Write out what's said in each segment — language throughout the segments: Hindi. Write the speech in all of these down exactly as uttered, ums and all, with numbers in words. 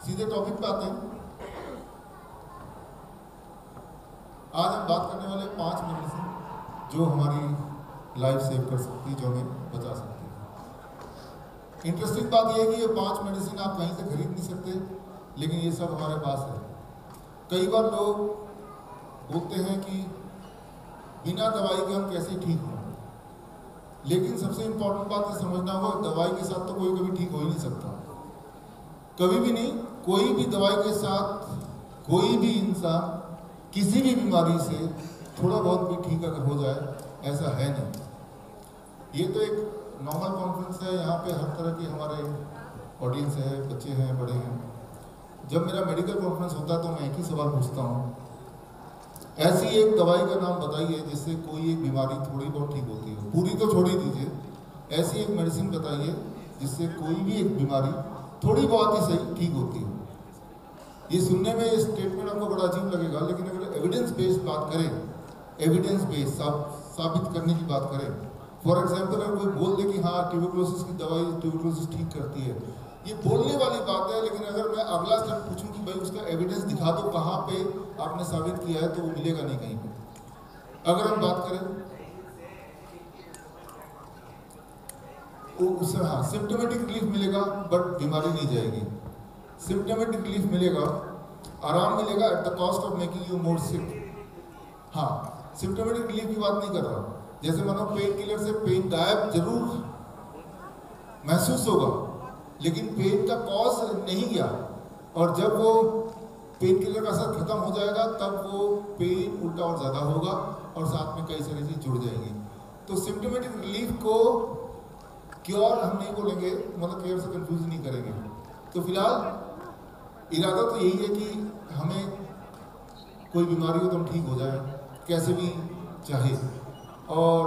सीधे टॉपिक पे आते हैं। आज हम बात करने वाले पांच मेडिसिन जो हमारी लाइफ सेव कर सकती है, जो हमें बचा सकती है। इंटरेस्टिंग बात यह है कि ये पांच मेडिसिन आप कहीं से खरीद नहीं सकते, लेकिन ये सब हमारे पास है। कई बार लोग बोलते हैं कि बिना दवाई के हम कैसे ठीक हों, लेकिन सबसे इम्पोर्टेंट बात ये समझना होगा, दवाई के साथ तो कोई कभी ठीक हो ही नहीं सकता, कभी भी नहीं। कोई भी दवाई के साथ कोई भी इंसान किसी भी बीमारी से थोड़ा बहुत भी ठीक अगर हो जाए, ऐसा है नहीं। ये तो एक नॉर्मल कॉन्फ्रेंस है, यहाँ पे हर तरह की हमारे ऑडियंस है, बच्चे हैं, बड़े हैं। जब मेरा मेडिकल कॉन्फ्रेंस होता है तो मैं एक ही सवाल पूछता हूँ, ऐसी एक दवाई का नाम बताइए जिससे कोई एक बीमारी थोड़ी बहुत ठीक होती हो। पूरी तो छोड़ ही दीजिए, ऐसी एक मेडिसिन बताइए जिससे कोई भी एक बीमारी थोड़ी बहुत ही सही ठीक होती हो। ये सुनने में ये स्टेटमेंट आपको बड़ा अजीब लगेगा, लेकिन अगर एविडेंस बेस्ड बात करें, एविडेंस बेस्ड साब, साबित करने की बात करें, फॉर एग्जांपल अगर कोई बोल दे कि हाँ ट्यूबरकुलोसिस की दवाई ट्यूबरकुलोसिस ठीक करती है, ये बोलने वाली बात है। लेकिन अगर मैं अगला स्टेप पूछूं कि भाई उसका एविडेंस दिखा दो, कहाँ पे आपने साबित किया है, तो वो मिलेगा नहीं कहीं पे। अगर हम बात करें उससे, हाँ सिम्टोमेटिक रिलीफ मिलेगा बट बीमारी नहीं जाएगी। सिम्टोमेटिक रिलीफ मिलेगा, आराम मिलेगा at the cost of making you more sick. हाँ, सिम्टोमेटिक रिलीफ की बात नहीं कर रहा। जैसे मानो पेन किलर से पेन गायब जरूर महसूस होगा, लेकिन पेन का कॉज नहीं गया, और जब वो पेन किलर का असर खत्म हो जाएगा तब वो पेन उल्टा और ज़्यादा होगा, और साथ में कई सारी चीज़ जुड़ जाएंगी। तो सिम्टोमेटिक रिलीफ को क्योर हम नहीं बोलेंगे, मतलब क्योर से कंफ्यूज नहीं करेंगे। तो फिलहाल इरादा तो यही है कि हमें कोई बीमारी हो तो हम ठीक हो जाए, कैसे भी चाहे। और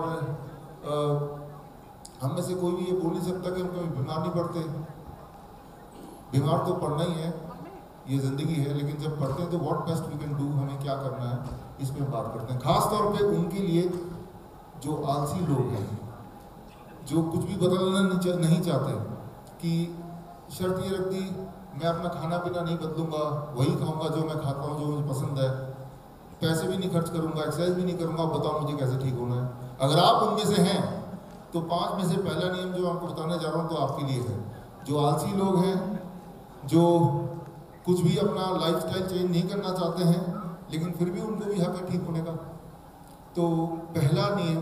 हम में से कोई भी ये बोल नहीं सकता कि हम कभी बीमार नहीं पड़ते। बीमार तो पड़ना ही है, ये ज़िंदगी है, लेकिन जब पढ़ते हैं तो what best we can do, हमें क्या करना है, इस पर बात करते हैं। खास तौर पे उनके लिए जो आलसी लोग हैं, जो कुछ भी बदलना नहीं चाहते, कि शर्त ये रख दी मैं अपना खाना पीना नहीं बदलूंगा, वही खाऊंगा जो मैं खाता हूँ, जो मुझे पसंद है, पैसे भी नहीं खर्च करूंगा, एक्सरसाइज भी नहीं करूंगा, बताओ मुझे कैसे ठीक होना है। अगर आप उनमें से हैं तो पाँच में से पहला नियम जो आपको बताने जा रहा हूँ तो आपके लिए है। जो आलसी लोग हैं, जो कुछ भी अपना लाइफस्टाइल चेंज नहीं करना चाहते हैं, लेकिन फिर भी उनको भी हक है ठीक होने का, तो पहला नियम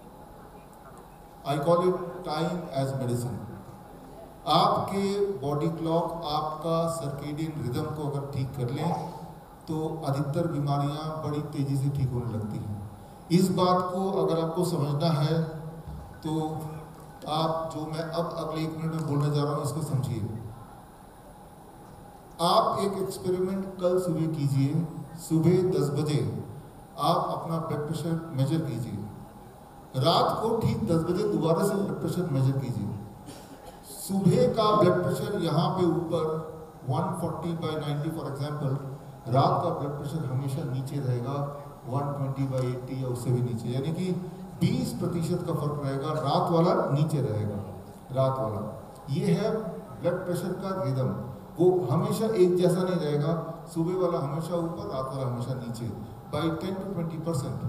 I call it time as medicine. आपके बॉडी क्लॉक, आपका सर्केडियन रिदम को अगर ठीक कर लें तो अधिकतर बीमारियां बड़ी तेज़ी से ठीक होने लगती हैं। इस बात को अगर आपको समझना है तो आप जो मैं अब अगले एक मिनट में बोलने जा रहा हूँ इसको समझिए। आप एक एक्सपेरिमेंट कल सुबह कीजिए, सुबह दस बजे आप अपना ब्लड प्रेशर मेजर कीजिए, रात को ठीक दस बजे दोबारा से ब्लड प्रेशर मेजर कीजिए। सुबह का ब्लड प्रेशर यहाँ पे ऊपर एक सौ चालीस बाई नब्बे फॉर एग्जांपल, रात का ब्लड प्रेशर हमेशा नीचे रहेगा एक सौ बीस बाई अस्सी या उससे भी नीचे, यानी कि बीस प्रतिशत का फर्क रहेगा, रात वाला नीचे रहेगा। रात वाला ये है ब्लड प्रेशर का रिदम, वो हमेशा एक जैसा नहीं रहेगा, सुबह वाला हमेशा ऊपर, रात वाला हमेशा नीचे, by ten to twenty percent.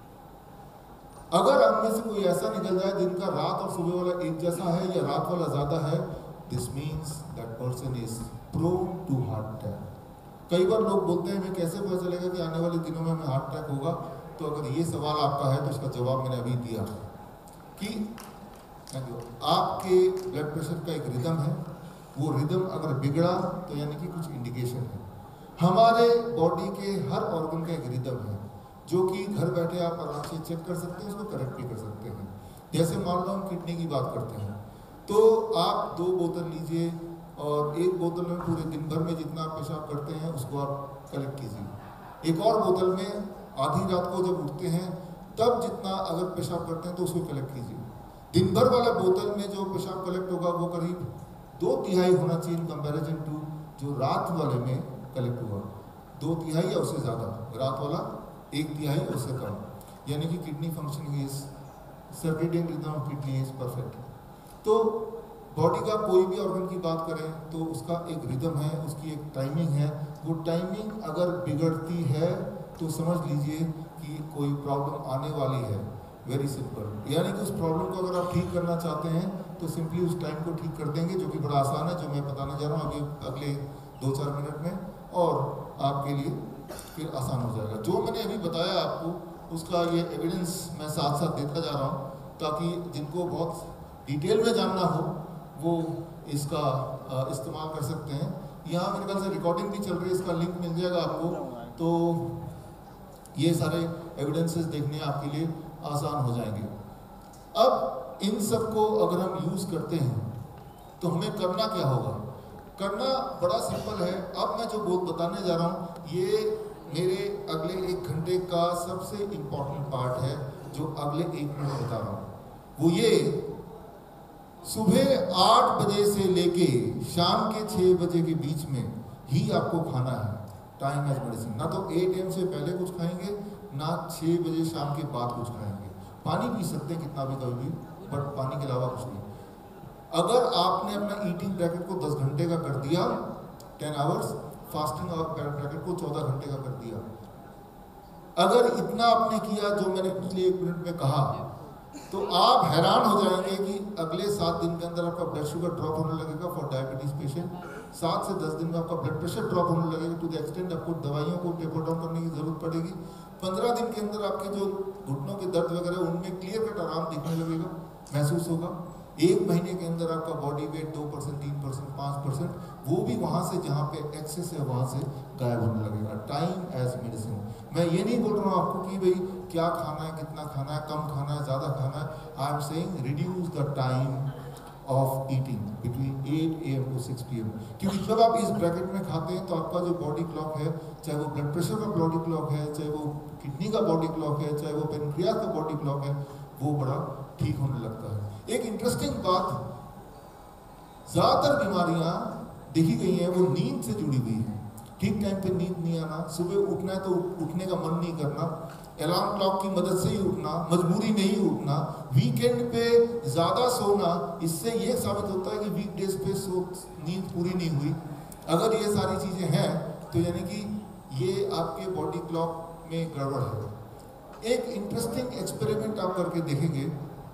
अगर हम में से कोई ऐसा निकल जाए जिनका रात और सुबह वाला एक जैसा है या रात वाला ज़्यादा है, this means that person is prone to heart attack. कई बार लोग बोलते हैं हमें कैसे पता चलेगा कि आने वाले दिनों में हमें हार्ट अटैक होगा। तो अगर ये सवाल आपका है तो इसका जवाब मैंने अभी दिया कि आपके ब्लड प्रेशर का एक रिदम है, वो रिदम अगर बिगड़ा तो यानी कि कुछ इंडिकेशन है। हमारे बॉडी के हर ऑर्गन का एक रिदम है जो कि घर बैठे आप आराम से चेक कर सकते हैं, उसको करेक्ट भी कर सकते हैं। जैसे मान लो हम किडनी की बात करते हैं, तो आप दो बोतल लीजिए और एक बोतल में पूरे दिन भर में जितना आप पेशाब करते हैं उसको आप कलेक्ट कीजिए। एक और बोतल में आधी रात को जब उठते हैं तब जितना अगर पेशाब करते हैं तो उसको कलेक्ट कीजिए। दिन भर वाला बोतल में जो पेशाब कलेक्ट होगा वो करीब दो तिहाई होना चाहिए इन कंपेरिजन टू जो रात वाले में कलेक्ट हुआ, दो तिहाई या उससे ज़्यादा, रात वाला एक तिहाई उससे कम, यानी कि kidney functioning is circadian rhythm of kidney is perfect. तो बॉडी का कोई भी ऑर्गन की बात करें तो उसका एक रिदम है, उसकी एक टाइमिंग है। वो टाइमिंग अगर बिगड़ती है तो समझ लीजिए कि कोई प्रॉब्लम आने वाली है। वेरी सिंपल, यानी कि उस प्रॉब्लम को अगर आप ठीक करना चाहते हैं तो सिंपली उस टाइम को ठीक कर देंगे, जो कि बड़ा आसान है, जो मैं बताने जा रहा हूँ अभी अगले दो चार मिनट में, और आपके लिए फिर आसान हो जाएगा। जो मैंने अभी बताया आपको उसका ये एविडेंस मैं साथ साथ देता जा रहा हूँ, ताकि जिनको बहुत डिटेल में जानना हो वो इसका इस्तेमाल कर सकते हैं। यहाँ मेरे ख्याल से रिकॉर्डिंग भी चल रही है, इसका लिंक मिल जाएगा आपको, तो ये सारे एविडेंसेस देखने आपके लिए आसान हो जाएंगे। अब इन सब को अगर हम यूज़ करते हैं तो हमें करना क्या होगा? करना बड़ा सिंपल है। अब मैं जो बोल बताने जा रहा हूँ ये मेरे अगले एक घंटे का सबसे इम्पोर्टेंट पार्ट है, जो अगले एक मिनट बता रहा हूँ। वो ये, सुबह आठ बजे से लेके शाम के छः बजे के बीच में ही आपको खाना है। Time as medicine. ना तो एट एम से पहले कुछ खाएंगे, ना छः बजे शाम के बाद कुछ खाएंगे। पानी पी सकते हैं कितना भी कभी भी, बट पानी के अलावा कुछ नहीं। अगर आपने अपना ईटिंग ब्रैकेट को दस घंटे का कर दिया, टेन आवर्स, फास्टिंग ब्रैकेट को चौदह घंटे का कर दिया, अगर इतना आपने किया जो मैंने पिछले एक मिनट में कहा, तो आप हैरान हो जाएंगे कि अगले सात दिन के अंदर आपका ब्लड शुगर ड्रॉप होने लगेगा फॉर डायबिटीज पेशेंट। सात से दस दिन में आपका ब्लड प्रेशर ड्रॉप होने लगेगा, टू द एक्सटेंट आपको दवाइयों को टेपर डाउन करने की जरूरत पड़ेगी। पंद्रह दिन के अंदर आपके जो घुटनों के दर्द वगैरह उनमें क्लियर कट आराम दिखने लगेगा, महसूस होगा। एक महीने के अंदर आपका बॉडी वेट दो परसेंट, तीन परसेंट, पाँच परसेंट, वो भी वहाँ से जहाँ पे एक्सेस है वहाँ से गायब होने लगेगा। Time as medicine. मैं ये नहीं बोल रहा हूँ आपको कि भाई क्या खाना है, कितना खाना है, कम खाना है, ज़्यादा खाना है। I am saying reduce the time of eating between eight A M to six P M. क्योंकि जब आप इस ब्रैकेट में खाते हैं तो आपका जो बॉडी क्लॉक है, चाहे वो ब्लड प्रेशर का बॉडी क्लॉक है, चाहे वो किडनी का बॉडी क्लॉक है, चाहे वो पेनक्रियास का बॉडी क्लॉक है, वो बड़ा ठीक होने लगता है। एक इंटरेस्टिंग बात, ज़्यादातर बीमारियां देखी गई हैं वो नींद से जुड़ी हुई है। ठीक टाइम पे नींद नहीं आना, सुबह उठना है तो उठने का मन नहीं करना, अलार्म क्लॉक की मदद से ही उठना, मजबूरी में ही उठना, वीकेंड पे ज़्यादा सोना, इससे ये साबित होता है कि वीकडेज पे सो नींद पूरी नहीं हुई। अगर ये सारी चीज़ें हैं तो यानी कि ये आपके बॉडी क्लॉक में गड़बड़ है। एक इंटरेस्टिंग एक्सपेरिमेंट आप करके देखेंगे।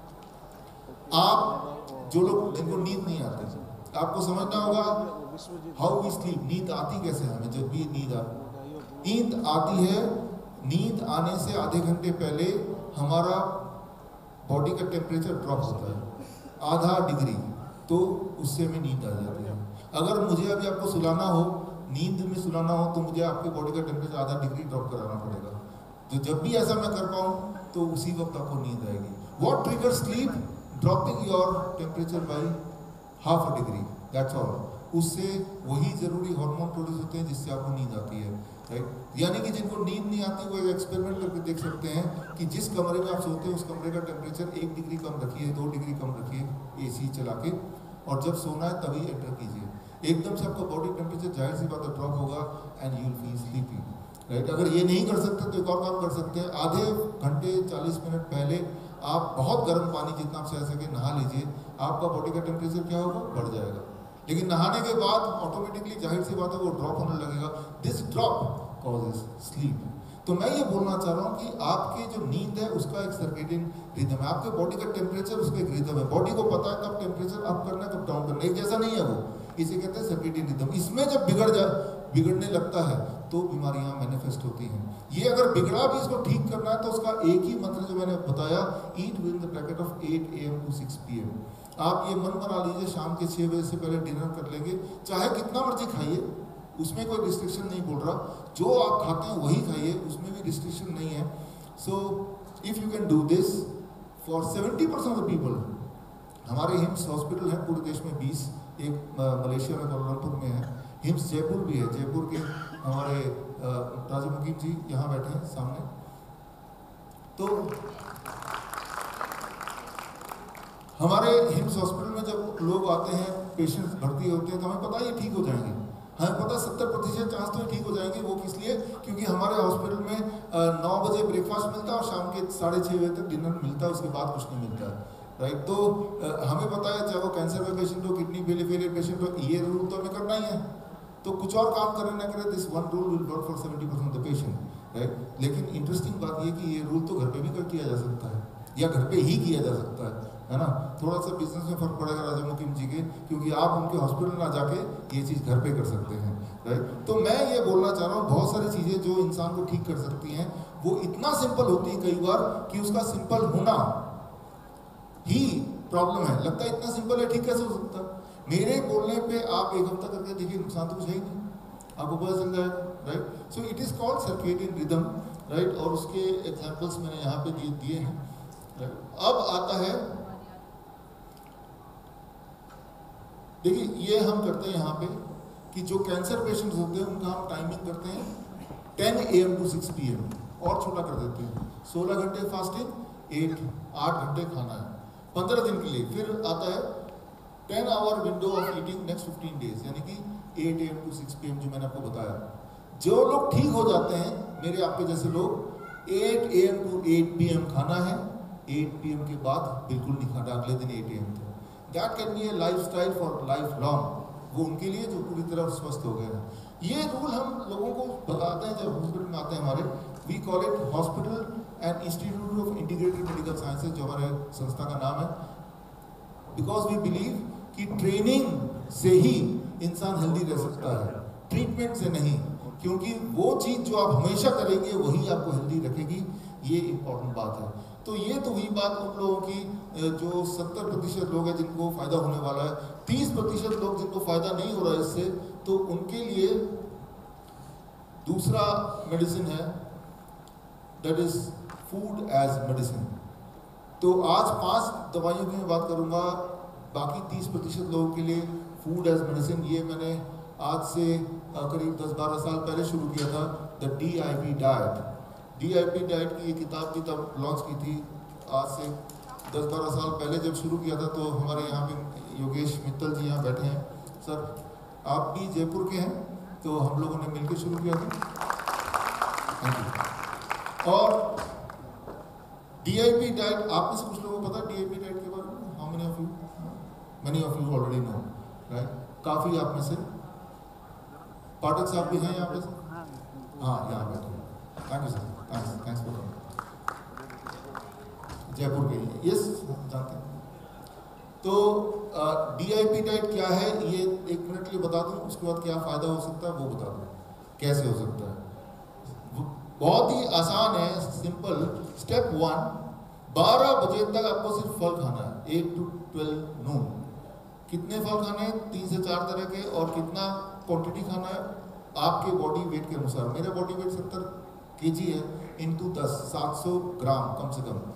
आप जो लोग जिनको नींद नहीं आती, आपको समझना होगा हाउ वी स्लीप। नींद आती कैसे हमें? जब भी नींद आती नींद आती है, नींद आने से आधे घंटे पहले हमारा बॉडी का टेम्परेचर ड्रॉप होता है आधा डिग्री, तो उससे हमें नींद आ जाती है। अगर मुझे अभी आपको सुलाना हो, नींद में सुलाना हो, तो मुझे आपके बॉडी का टेम्परेचर आधा डिग्री ड्रॉप कराना पड़ेगा। तो जब भी ऐसा मैं कर पाऊँ तो उसी वक्त आपको नींद आएगी। What trigger sleep? Dropping your temperature by half a degree, that's all. उससे वही जरूरी हार्मोन प्रोड्यूस होते हैं जिससे आपको नींद आती है, राइट। यानी कि जिनको नींद नहीं आती वो एक एक्सपेरिमेंट करके देख सकते हैं कि जिस कमरे में आप सोते हैं उस कमरे का टेम्परेचर एक डिग्री कम रखिए, दो डिग्री कम रखिए एसी चला के, और जब सोना है तभी एंटर कीजिए। एकदम से आपका बॉडी टेम्परेचर जाहिर सी बात है ड्रॉप होगा and you will feel sleepy, right. अगर ये नहीं कर सकते तो एक और काम कर सकते हैं, आधे घंटे चालीस मिनट पहले आप बहुत गर्म पानी जितना आप सह सके नहा लीजिए, आपका बॉडी का टेम्परेचर क्या होगा? बढ़ जाएगा। लेकिन नहाने के बाद ऑटोमेटिकली जाहिर सी बात है वो ड्रॉप होने लगेगा। This drop causes sleep. तो मैं ये बोलना चाह रहा हूँ कि आपकी जो नींद है उसका एक सर्केडियन रिदम है, आपके बॉडी का टेम्परेचर उसका एक रिदम है। बॉडी को पता है कब टेम्परेचर अप करना है कब डाउन करना है, एक जैसा नहीं है वो, इसे कहते हैं सर्केडियन रिदम। इसमें जब बिगड़ जाए बिगड़ने लगता है तो बीमारियां मैनिफेस्ट होती हैं। ये अगर बिगड़ा भी इसको ठीक करना है तो उसका एक ही मंत्र जो मैंने बताया, eat with the bracket of eight A M to six P M. आप ये मन बना लीजिए शाम के छः बजे से पहले डिनर कर लेंगे, चाहे कितना मर्जी खाइए, उसमें कोई रिस्ट्रिक्शन नहीं बोल रहा, जो आप खाते हैं वही खाइए, उसमें भी रिस्ट्रिक्शन नहीं है। So if you can do this for seventy percent of people. हमारे हिम्स हॉस्पिटल है पूरे देश में बीस, एक मलेशिया में कोलालमपुर में है, हिम्स जयपुर भी है। जयपुर के हमारे राजू मुकीम जी यहाँ बैठे हैं सामने। तो हमारे हिम्स हॉस्पिटल में जब लोग आते हैं, पेशेंट्स भर्ती होते हैं, तो हमें पता है ये ठीक हो जाएंगे। हमें पता है सत्तर प्रतिशत चांस तो ये ठीक हो जाएंगे। वो किस लिए? क्योंकि हमारे हॉस्पिटल में नौ बजे ब्रेकफास्ट मिलता है और शाम के साढ़े छः बजे तक डिनर मिलता है, उसके बाद कुछ नहीं मिलता है। राइट। तो uh, हमें पता है चाहे वो कैंसर का पेशेंट हो, किडनी फेलियर पेशेंट हो, ये रूल तो हमें करना ही है। तो कुछ और काम करें ना करें, this one rule will work for seventy percent of the patient, right. लेकिन इंटरेस्टिंग बात ये कि ये रूल तो घर पे भी कर किया जा सकता है, या घर पे ही किया जा सकता है, है ना। थोड़ा सा बिजनेस में फर्क पड़ेगा राजा मुकीम जी के, क्योंकि आप उनके हॉस्पिटल ना जाके ये चीज़ घर पे कर सकते हैं, राइट। तो मैं ये बोलना चाह रहा हूँ, बहुत सारी चीज़ें जो इंसान को ठीक कर सकती हैं वो इतना सिंपल होती है कई बार कि उसका सिंपल होना ही प्रॉब्लम है। लगता है इतना सिंपल है, ठीक कैसे हो सकता है। मेरे बोलने पे आप एक हफ्ता करके देखिए, नुकसान तो कुछ है ही नहीं, आपको पता चल जाएगा, right. So it is called circadian rhythm, right. और उसके एग्जांपल्स मैंने यहाँ पे दिए दिए हैं, राइट। अब आता है, देखिए ये हम करते हैं यहाँ पे कि जो कैंसर पेशेंट्स होते हैं उनका हम टाइमिंग करते हैं ten A M to six P M, और छोटा कर देते हैं, सोलह घंटे फास्टिंग, एट आठ घंटे खाना है पंद्रह दिन के लिए। फिर आता है ten hour window of eating next fifteen days, यानी कि eight A M to six P M जो मैंने आपको बताया। जो लोग ठीक हो जाते हैं, मेरे आपके जैसे लोग, eight A M to eight P M खाना है, एट पी एम के बाद बिल्कुल नहीं खाना, अगले दिन एट ए एम तक। That can be a life style for life long, वो उनके लिए जो पूरी तरह स्वस्थ हो गए हैं। ये रूल हम लोगों को बताते हैं जब हॉस्पिटल में आते हैं हमारे, we call it hospital and institute of integrated medical sciences, जो हमारे संस्था का नाम है, बिकॉज वी बिलीव कि ट्रेनिंग से ही इंसान हेल्दी रह सकता है, ट्रीटमेंट से नहीं, क्योंकि वो चीज़ जो आप हमेशा करेंगे वही आपको हेल्दी रखेगी, ये इंपॉर्टेंट बात है। तो ये तो हुई बात उन लोगों की जो सत्तर प्रतिशत लोग हैं जिनको फ़ायदा होने वाला है। तीस प्रतिशत लोग जिनको फ़ायदा नहीं हो रहा है इससे, तो उनके लिए दूसरा मेडिसिन है, that is food as medicine. तो आज पांच दवाइयों की मैं बात करूंगा, बाकी तीस प्रतिशत लोगों के लिए फूड एज मेडिसिन, ये मैंने आज से करीब दस बारह साल पहले शुरू किया था, the D I P diet. D I P diet की ये किताब भी तब लॉन्च की थी, आज से दस बारह साल पहले जब शुरू किया था। तो हमारे यहाँ पे योगेश मित्तल जी यहाँ बैठे हैं, सर आप भी जयपुर के हैं, तो हम लोगों ने मिलकर शुरू किया था, थैंक यू। और डी आई पी डाइट, आप में से कुछ लोगों को पता है डी आई पी डाइट के बारे में? How many of you? Many of you already know, right. काफ़ी आप में से, पाठक साहब भी हैं यहाँ पे से, हाँ यहाँ बैठे हैं, thank you sir, thanks thanks for coming, Jaipur के लिए, यस जानते हैं। तो डी आई पी डाइट क्या है ये एक मिनट के लिए बता दूं, उसके बाद क्या फ़ायदा हो सकता है वो बता दूं, कैसे हो सकता है। बहुत ही आसान है, सिंपल। स्टेप वन, बारह बजे तक आपको सिर्फ फल खाना है, एट टू ट्वेल्व नून। कितने फल खाने हैं? तीन से चार तरह के। और कितना क्वांटिटी खाना है? आपके बॉडी वेट के अनुसार। मेरा बॉडी वेट सत्तर के जी है, इंटू दस, सात सौ ग्राम कम से कम।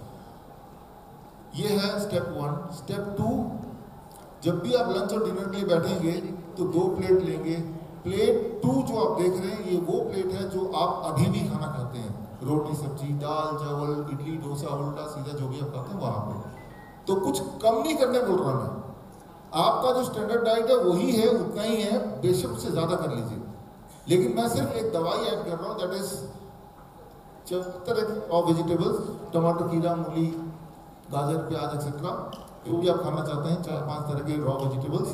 ये है स्टेप वन। स्टेप टू, जब भी आप लंच और डिनर के लिए बैठेंगे तो दो प्लेट लेंगे। प्लेट टू जो आप देख रहे हैं, ये वो प्लेट है जो आप अभी भी खाना खाते हैं, रोटी सब्जी दाल चावल इडली डोसा उल्टा सीधा जो भी आप खाते हैं वहाँ पे। तो कुछ कम नहीं करने बोल रहा मैं, आपका जो स्टैंडर्ड डाइट है वही है, उतना ही है, बेशक से ज़्यादा कर लीजिए। लेकिन मैं सिर्फ एक दवाई ऐड कर रहा हूँ, दैट इज तरह ऑफ वेजिटेबल्स, टमाटर खीरा मूली गाजर प्याज एक्सेट्रा, जो भी आप खाना चाहते हैं, चार पांच तरह के raw vegetables.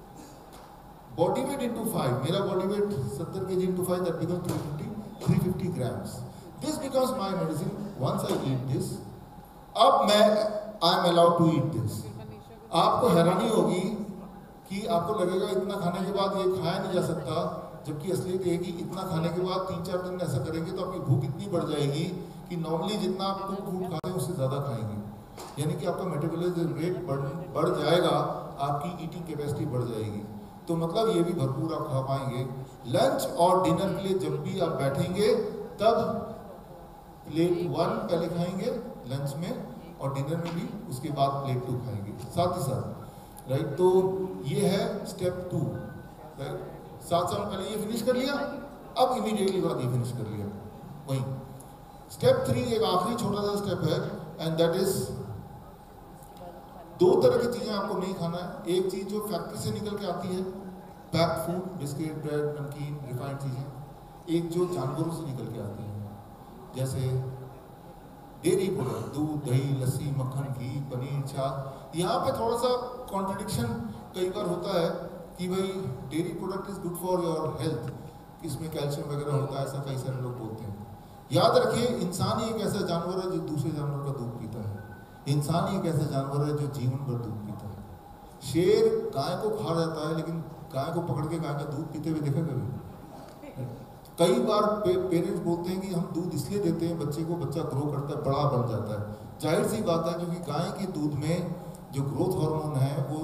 Body weight into five, मेरा बॉडी वेट सत्तर K G into five, that becomes three fifty three fifty grams. This becomes my medicine once I eat this. अब मैं I am allowed to eat this. आपको हैरानी होगी कि आपको लगेगा इतना खाने के बाद ये खाया नहीं जा सकता, जबकि असलियत ये है कि इतना खाने के बाद तीन चार दिन ऐसा करेंगे तो आपकी भूख इतनी बढ़ जाएगी कि नॉर्मली जितना आप फूड खाते हैं उससे ज़्यादा खाएंगे, यानी कि आपका मेटाबॉलिज्म रेट बढ़ बढ़ जाएगा, आपकी ईटिंग कैपेसिटी बढ़ जाएगी। तो मतलब ये भी भरपूर आप खा पाएंगे। लंच और डिनर के लिए जब भी आप बैठेंगे तब प्लेट वन पहले खाएंगे लंच में, और डिनर में भी उसके बाद प्लेट टू खाएंगे साथ ही साथ, राइट। तो ये है स्टेप टू, राइट। सात साल पहले ये फिनिश कर लिया, अब इमीडिएटली बाद ये फिनिश कर लिया। वही स्टेप थ्री एक आखिरी छोटा सा स्टेप है, एंड दैट इज दो तरह की चीज़ें आपको नहीं खाना है। एक चीज़ जो फैक्ट्री से निकल के आती है, पैक फूड, बिस्किट ब्रेड नमकीन रिफाइंड चीज़ें। एक जो जानवरों से निकल के आती है, जैसे डेयरी प्रोडक्ट, दूध दही लस्सी मक्खन घी पनीर छाछ, यहाँ पे थोड़ा सा कॉन्ट्रडिक्शन कई बार होता है कि भाई dairy product is good for your health, इसमें कैल्शियम वगैरह होता है, ऐसा कई सारे लोग बोलते हैं। याद रखिए, इंसान ही एक ऐसा जानवर है जो दूसरे जानवर का दूध पीता है। इंसान ही एक ऐसा जानवर है जो जीवन भर दूध पीता है। शेर गाय को खा जाता है, लेकिन गाय को पकड़ के गाय का दूध पीते हुए देखा कभी? कई बार पे, पेरेंट्स बोलते हैं कि हम दूध इसलिए देते हैं बच्चे को, बच्चा ग्रो करता है, बड़ा बन जाता है। जाहिर सी बात है, क्योंकि गाय के दूध में जो ग्रोथ हार्मोन है वो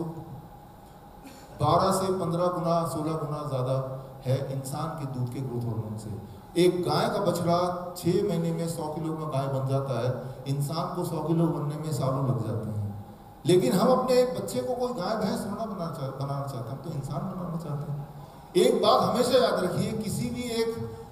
बारह से पंद्रह गुना सोलह गुना ज़्यादा है इंसान के दूध के ग्रोथ हार्मोन से। एक गाय का बछड़ा छः महीने में सौ किलो का गाय बन जाता है, इंसान को सौ किलो बनने में सालों लग जाते हैं। लेकिन हम अपने बच्चे को कोई गाय भैंस थोड़ा बनाना चाह बनाना चाहते हैं, हम तो इंसान बनाना चाहते हैं। एक बात हमेशा याद रखिए, किसी भी एक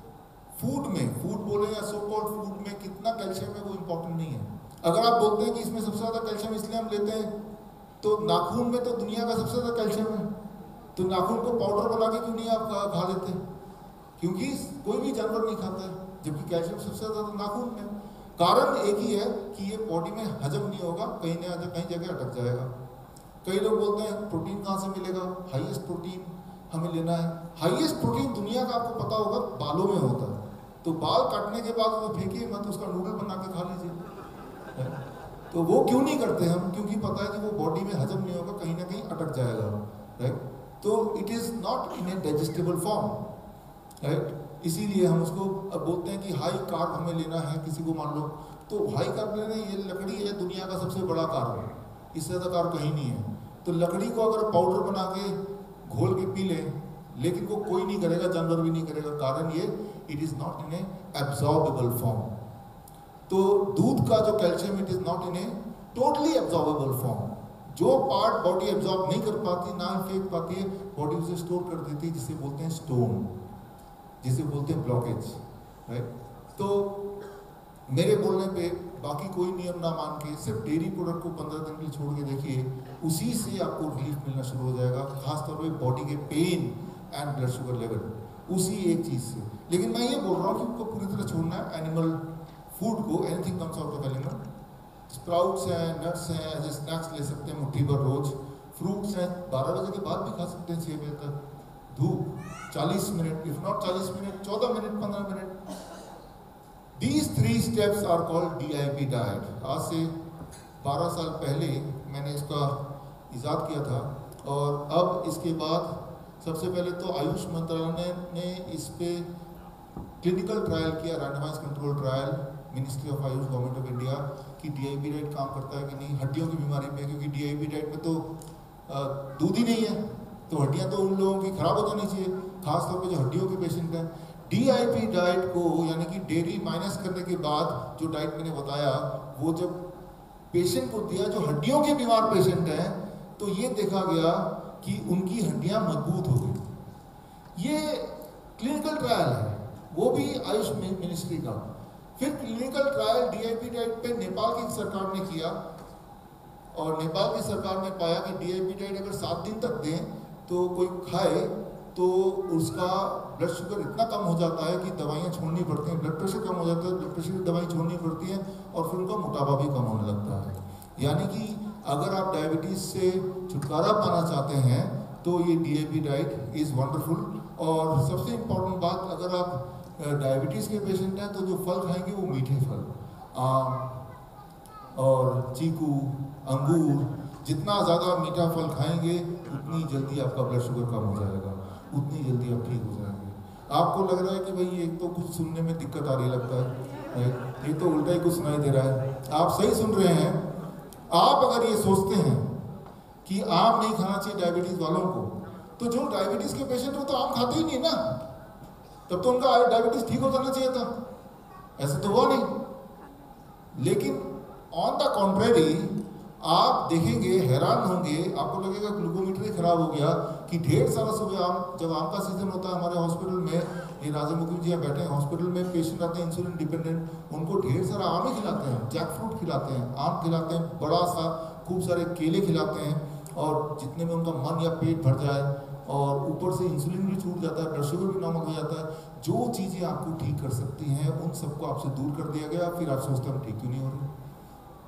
फूड में, फूड बोले या सो कॉल्ड फूड में कितना कैल्शियम है वो इम्पोर्टेंट नहीं है। अगर आप बोलते हैं कि इसमें सबसे ज़्यादा कैल्शियम इसलिए हम लेते हैं, तो नाखून में तो दुनिया का सबसे ज़्यादा कैल्शियम है, तो नाखून को पाउडर बना के क्यों नहीं आप खा लेते? क्योंकि कोई भी जानवर नहीं खाता है, जबकि कैल्शियम सबसे ज़्यादा नाखून में। कारण एक ही है कि ये बॉडी में हजम नहीं होगा, कहीं ना कहीं जगह अटक जाएगा। कई लोग बोलते हैं प्रोटीन कहाँ से मिलेगा, हाईएस्ट प्रोटीन हमें लेना है। हाईएस्ट प्रोटीन दुनिया का आपको पता होगा बालों में होता है, तो बाल काटने के बाद वो फेंकिए मत, उसका नूडल बना के खा लीजिए। तो वो क्यों नहीं करते हम? क्योंकि पता है कि वो बॉडी में हजम नहीं होगा, कहीं ना कहीं अटक जाएगा, राइट? तो it is not in a digestible form, right? इसीलिए हम उसको अब बोलते हैं कि हाई कार्ब हमें लेना है। किसी को मान लो तो हाई कार्ब लेना, ये लकड़ी है दुनिया का सबसे बड़ा कार्ब, इससे ज़्यादा कार्ब कहीं नहीं है। तो लकड़ी को अगर पाउडर बना के घोल के पी लें, लेकिन वो कोई नहीं करेगा, जानवर भी नहीं करेगा। कारण ये, it is not in a absorbable form. तो दूध का जो calcium, it is not in a totally absorbable form. जो पार्ट बॉडी एब्जॉर्ब नहीं कर पाती, ना फेंक पाती है, बॉडी उसे स्टोर कर देती है, जिसे बोलते हैं स्टोन, जिसे बोलते हैं ब्लॉकेज, राइट? तो मेरे बोलने पे बाकी कोई नियम ना मान के सिर्फ डेयरी प्रोडक्ट को पंद्रह दिन के लिए छोड़ के देखिए, उसी से आपको रिलीफ मिलना शुरू हो जाएगा, खासतौर पे बॉडी के pain and blood sugar level, उसी एक चीज़ से। लेकिन मैं ये बोल रहा हूँ कि उनको पूरी तरह छोड़ना है एनिमल फूड को। Anything comes out of animal, sprouts हैं, नट्स हैं, एज ए स्नैक्स ले सकते हैं मुट्ठी भर रोज। फ्रूट्स हैं, बारह बजे के बाद भी खा सकते हैं, छः बजे तक। धूप चालीस मिनट, इफ नॉट चालीस मिनट, चौदह मिनट, पंद्रह minute. These three steps are called D I P diet. आज से बारह साल पहले मैंने इसका इजाद किया था, और अब इसके बाद सबसे पहले तो आयुष मंत्रालय ने इस पे क्लिनिकल ट्रायल किया, randomize control trial, ministry of AYUSH, government of India, कि डी आई पी डाइट काम करता है कि नहीं हड्डियों की बीमारी में। क्योंकि डी आई पी डाइट में तो दूध ही नहीं है, तो हड्डियाँ तो उन लोगों की खराब हो जानी चाहिए, खासतौर पे जो हड्डियों के पेशेंट हैं। डी आई पी डाइट को, यानी कि डेयरी माइनस करने के बाद जो डाइट मैंने बताया, वो जब पेशेंट को दिया जो हड्डियों के बीमार पेशेंट हैं, तो ये देखा गया कि उनकी हड्डियां मजबूत हो गई। ये क्लिनिकल ट्रायल है, वो भी आयुष मिनिस्ट्री का। फिर clinical trial D I P diet पे नेपाल की सरकार ने किया, और नेपाल की सरकार ने पाया कि डी आई पी डाइट अगर सात दिन तक दें तो कोई खाए तो उसका ब्लड शुगर इतना कम हो जाता है कि दवाइयाँ छोड़नी पड़ती हैं, ब्लड प्रेशर कम हो जाता है, ब्लड प्रेशर की दवाई छोड़नी पड़ती है, और फिर उनका मोटापा भी कम होने लगता है। यानी कि अगर आप डायबिटीज़ से छुटकारा पाना चाहते हैं तो ये D I P diet is wonderful. और सबसे इम्पोर्टेंट बात, अगर आप डायबिटीज़ के पेशेंट हैं तो जो फल खाएंगे वो मीठे फल, आम और चीकू, अंगूर, जितना ज़्यादा मीठा फल खाएंगे उतनी जल्दी आपका ब्लड शुगर कम हो जाएगा, उतनी जल्दी आप ठीक हो जाएंगे। आपको लग रहा है कि भाई एक तो कुछ सुनने में दिक्कत आ रही लगता है, ये तो उल्टा ही कुछ सुनाई दे रहा है। आप सही सुन रहे हैं। आप अगर ये सोचते हैं कि आम नहीं खाना चाहिए डायबिटीज़ वालों को, तो जो डायबिटीज़ के पेशेंट हो तो आम खाते ही नहीं ना, तब तो उनका डायबिटीज़ ठीक हो जाना चाहिए था, ऐसा तो हुआ नहीं। लेकिन ऑन द कॉन्ट्रेरी आप देखेंगे, हैरान होंगे, आपको लगेगा ग्लूकोमीटर ही खराब हो गया कि ढेर सारा सुबह आम, जब आम का सीजन होता है हमारे हॉस्पिटल में, ये राजा मुखी जी बैठे हैं हॉस्पिटल में, पेशेंट आते हैं इंसुलिन डिपेंडेंट, उनको ढेर सारा आम ही खिलाते हैं, जैक फ्रूट खिलाते हैं, आम खिलाते हैं, बड़ा सा खूब सारे केले खिलाते हैं, और जितने में उनका मन या पेट भर जाए, और ऊपर से इंसुलिन भी छूट जाता है, ब्लड शुगर भी नॉर्मल हो जाता है। जो चीज़ें आपको ठीक कर सकती हैं उन सबको आपसे दूर कर दिया गया। फिर आप सोचते हैं हम ठीक क्यों नहीं हो रहे।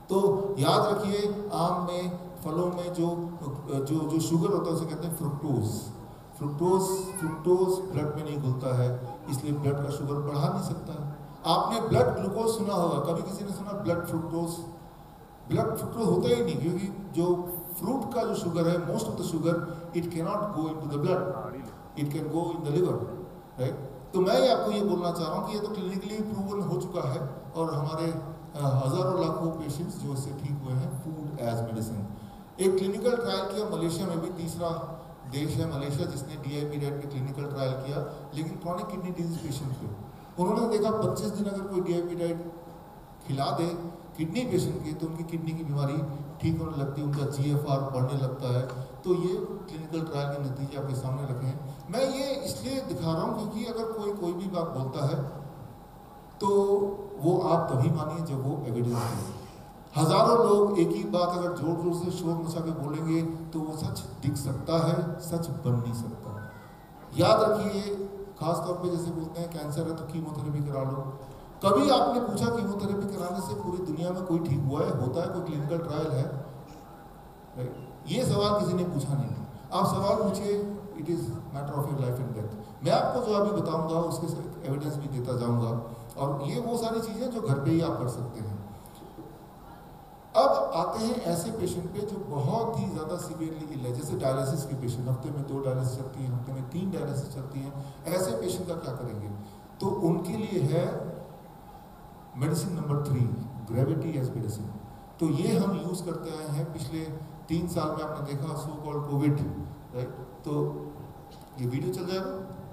तो याद रखिए, आम में, फलों में जो जो जो शुगर होता है उसे कहते हैं फ्रुक्टोज। फ्रुक्टोज फ्रुक्टोज ब्लड में नहीं घुलता है, इसलिए ब्लड का शुगर बढ़ा नहीं सकता। आपने ब्लड ग्लूकोज सुना होगा, कभी किसी ने सुना ब्लड फ्रुक्टोज? ब्लड फ्रुक्टोज होता ही नहीं, क्योंकि जो फ्रूट का जो शुगर है, most of the sugar it can not go into the blood, it can go in the liver, right. तो मैं आपको ये बोलना चाह रहा हूँ कि ये तो क्लिनिकली प्रूवन हो चुका है, और हमारे हजारों लाखों पेशेंट्स जो इससे ठीक हुए हैं, फूड एज मेडिसिन। एक क्लिनिकल ट्रायल किया मलेशिया में भी, तीसरा देश है मलेशिया जिसने डीआईपी डाइट में क्लिनिकल ट्रायल किया, लेकिन क्रॉनिक किडनी डिजीज पेशेंट पे। उन्होंने देखा पच्चीस दिन अगर कोई डीआईपी डाइट खिला दे किडनी पेशेंट की, तो उनकी किडनी की बीमारी ठीक होने लगती है, उनका जीएफआर बढ़ने लगता है। तो ये क्लिनिकल ट्रायल के नतीजे आपके सामने रखे हैं। मैं ये इसलिए दिखा रहा हूँ क्योंकि अगर कोई कोई भी बात बोलता है तो वो आप तभी मानिए जब वो एविडेंस है। हजारों लोग एक ही बात अगर जोर जोर से शोर मचा के बोलेंगे तो वो सच दिख सकता है, सच बन नहीं सकता। याद रखिए, खास तौर पे जैसे बोलते हैं कैंसर है तो कीमोथेरेपी करा लो। कभी आपने पूछा कीमोथेरेपी कराने से पूरी दुनिया में कोई ठीक हुआ है? होता है? कोई क्लिनिकल ट्रायल है? राइट, ये सवाल किसी ने पूछा नहीं। आप सवाल पूछिए, it is matter of your life and death. मैं आपको जो अभी बताऊंगा उसके एविडेंस भी देता जाऊंगा, और ये वो सारी चीजें जो घर पे ही आप कर सकते हैं। अब आते हैं ऐसे पेशेंट पे जो बहुत ही ज़्यादा सीवियरली इल है, जैसे डायलिसिस के पेशेंट, हफ्ते में दो डायलिसिस चलती हैं, हफ्ते में तीन डायलिसिस चलती हैं। ऐसे पेशेंट का क्या करेंगे? तो उनके लिए है medicine number three, gravity as medicine. तो ये हम यूज़ करते आए हैं पिछले तीन साल में। आपने देखा सो कॉल्ड कोविड, राइट। तो ये वीडियो चल जाएगा,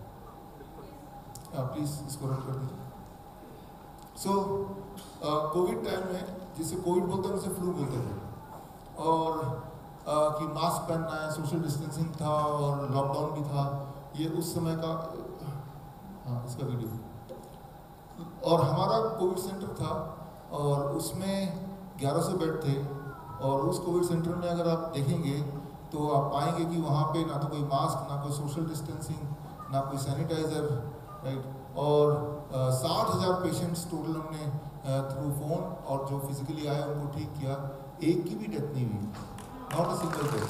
प्लीज़ इसको रन कर दीजिए। सो कोविड टाइम में, जिसे कोविड बोलते हैं उसे फ्लू बोलते थे, और uh, कि मास्क पहनना है, सोशल डिस्टेंसिंग था और लॉकडाउन भी था। ये उस समय का, हाँ इसका वीडियो। और हमारा कोविड सेंटर था और उसमें ग्यारह सौ बेड थे, और उस कोविड सेंटर में अगर आप देखेंगे तो आप पाएंगे कि वहाँ पे ना तो कोई मास्क, ना कोई सोशल डिस्टेंसिंग, ना कोई सैनिटाइज़र, राइट। और साठ हज़ार पेशेंट्स टोटल हमने थ्रू फोन और जो फिजिकली आए उनको ठीक किया। एक की भी डेथ नहीं हुई, नॉट अ सिंगल डेथ,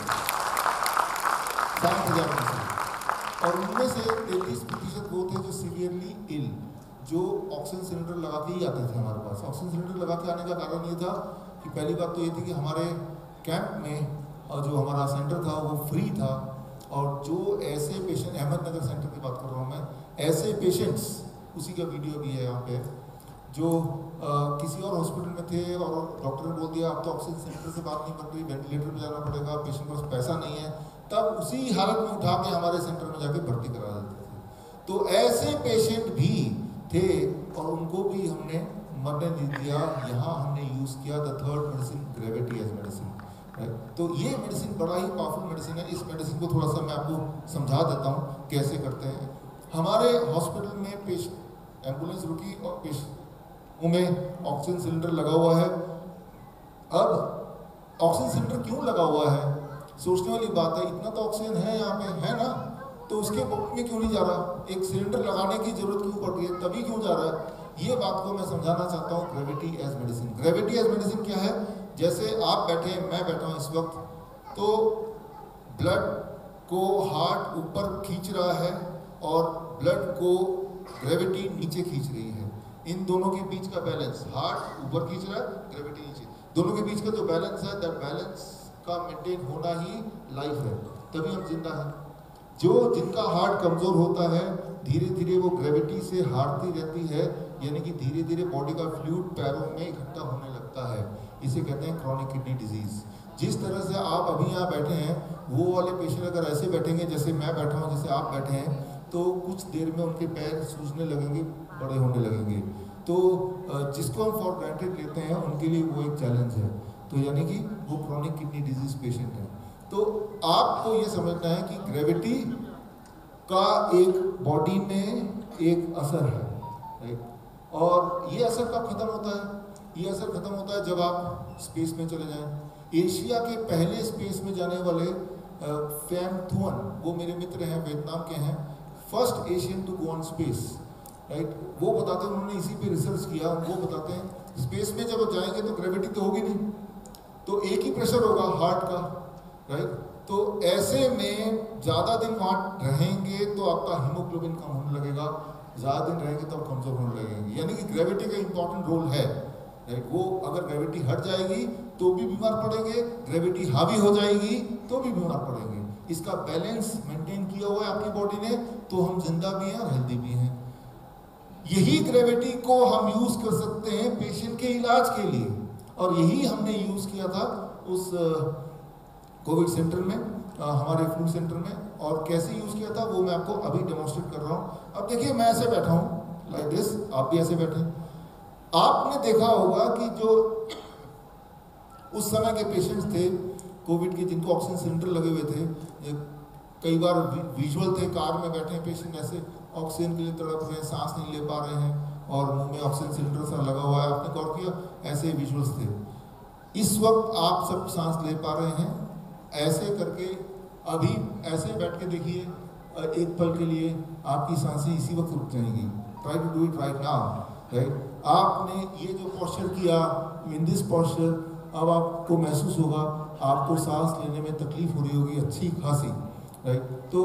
साठ हज़ार में से। और उनमें से तैंतीस प्रतिशत वो थे जो सीवियरली इल, जो ऑक्सीजन सिलेंडर लगा के ही आते थे हमारे पास। ऑक्सीजन सिलेंडर लगा के आने का कारण ये था कि पहली बात तो ये थी कि हमारे कैंप में जो हमारा सेंटर था वो फ्री था, और जो ऐसे पेशेंट, अहमदनगर सेंटर की बात कर रहा हूँ मैं, ऐसे पेशेंट्स, उसी का वीडियो भी है यहाँ पे, जो आ, किसी और हॉस्पिटल में थे और डॉक्टर ने बोल दिया आप तो ऑक्सीजन सिलेंडर से बात नहीं बन रही, वेंटिलेटर पे जाना पड़ेगा, पेशेंट के पास पैसा नहीं है, तब उसी हालत में उठा के हमारे सेंटर में जाके भर्ती करा देते थे। तो ऐसे पेशेंट भी थे और उनको भी हमने मरने नहीं दिया। यहाँ हमने यूज़ किया the third medicine, gravity as medicine. तो ये मेडिसिन बड़ा ही पावरफुल मेडिसिन है। इस मेडिसिन को थोड़ा सा मैं आपको समझा देता हूँ कैसे करते हैं। हमारे हॉस्पिटल में पेशेंट, एम्बुलेंस रुकी और पेशेंट में ऑक्सीजन सिलेंडर लगा हुआ है। अब ऑक्सीजन सिलेंडर क्यों लगा हुआ है? सोचने वाली बात है, इतना तो ऑक्सीजन है यहाँ पे, है ना, तो उसके में क्यों नहीं जा रहा? एक सिलेंडर लगाने की जरूरत क्यों पड़ रही है, तभी क्यों जा रहा है? ये बात को मैं समझाना चाहता हूँ। Gravity as medicine. Gravity as medicine क्या है? जैसे आप बैठे हैं, मैं बैठा हूँ इस वक्त, तो ब्लड को हार्ट ऊपर खींच रहा है और ब्लड को ग्रेविटी नीचे खींच रही है। इन दोनों के बीच का बैलेंस, हार्ट ऊपर खींच रहा है, ग्रेविटी नीचे, दोनों के बीच का जो बैलेंस है, दैट बैलेंस का मेंटेन होना ही लाइफ है, तभी हम जिंदा हैं। जो जिनका हार्ट कमजोर होता है, धीरे धीरे वो ग्रेविटी से हारती रहती है, यानी कि धीरे धीरे बॉडी का फ्लूइड पैरों में इकट्ठा होने लगता है। इसे कहते हैं क्रॉनिक किडनी डिजीज। जिस तरह से आप अभी यहाँ बैठे हैं, वो वाले पेशेंट अगर ऐसे बैठेंगे जैसे मैं बैठा हूँ, जैसे आप बैठे हैं, तो कुछ देर में उनके पैर सूजने लगेंगे, बड़े होने लगेंगे। तो जिसको हम फॉर ग्रांटेड लेते हैं उनके लिए वो एक चैलेंज है। तो यानी कि वो क्रॉनिक किडनी डिजीज पेशेंट है। तो आपको ये समझना है कि ग्रेविटी का एक बॉडी में एक असर है, राइट। और ये असर कब खत्म होता है? ये असर खत्म होता है जब आप स्पेस में चले जाएं। एशिया के पहले स्पेस में जाने वाले फैम थुअन, वो मेरे मित्र हैं, वियतनाम के हैं, first Asian to go on space, right. वो बताते हैं, उन्होंने इसी पे रिसर्च किया, वो बताते हैं स्पेस में जब जाएंगे तो ग्रेविटी तो होगी नहीं, तो एक ही प्रेशर होगा हार्ट का, राइट। तो ऐसे में ज़्यादा दिन वहाँ रहेंगे तो आपका हीमोग्लोबिन कम होने लगेगा, ज़्यादा दिन रहेंगे तो आप कमज़ोर होने लगेंगे। यानी कि ग्रेविटी का इंपॉर्टेंट रोल है, राइट। वो अगर ग्रेविटी हट जाएगी तो भी बीमार पड़ेंगे, ग्रेविटी हावी हो जाएगी तो भी बीमार पड़ेंगे। इसका बैलेंस मेंटेन किया हुआ है अपनी बॉडी ने, तो हम जिंदा भी हैं और हेल्दी भी हैं। यही ग्रेविटी को हम यूज़ कर सकते हैं पेशेंट के इलाज के लिए, और यही हमने यूज़ किया था उस कोविड सेंटर में, आ, हमारे फ्लू सेंटर में। और कैसे यूज़ किया था वो मैं आपको अभी डेमोन्स्ट्रेट कर रहा हूँ। अब देखिए, मैं ऐसे बैठा हूँ लाइक दिस, आप भी ऐसे बैठे। आपने देखा होगा कि जो उस समय के पेशेंट्स थे कोविड के, जिनको ऑक्सीजन सिलेंडर लगे हुए थे, कई बार विजुअल थे, कार में बैठे पेशेंट ऐसे ऑक्सीजन के लिए तड़प रहे हैं, सांस नहीं ले पा रहे हैं और मुंह में ऑक्सीजन सिलेंडर सा लगा हुआ है। आपने गौर किया? ऐसे विजुअल्स थे। इस वक्त आप सब सांस ले पा रहे हैं ऐसे करके। अभी ऐसे बैठ के देखिए, एक पल के लिए आपकी सांसें इसी वक्त रुक जाएंगी। Try to do it right now, right. आपने ये जो पोस्चर किया, इन दिस पोस्चर, अब आपको महसूस होगा आपको सांस लेने में तकलीफ हो रही होगी अच्छी खासी, राइट। तो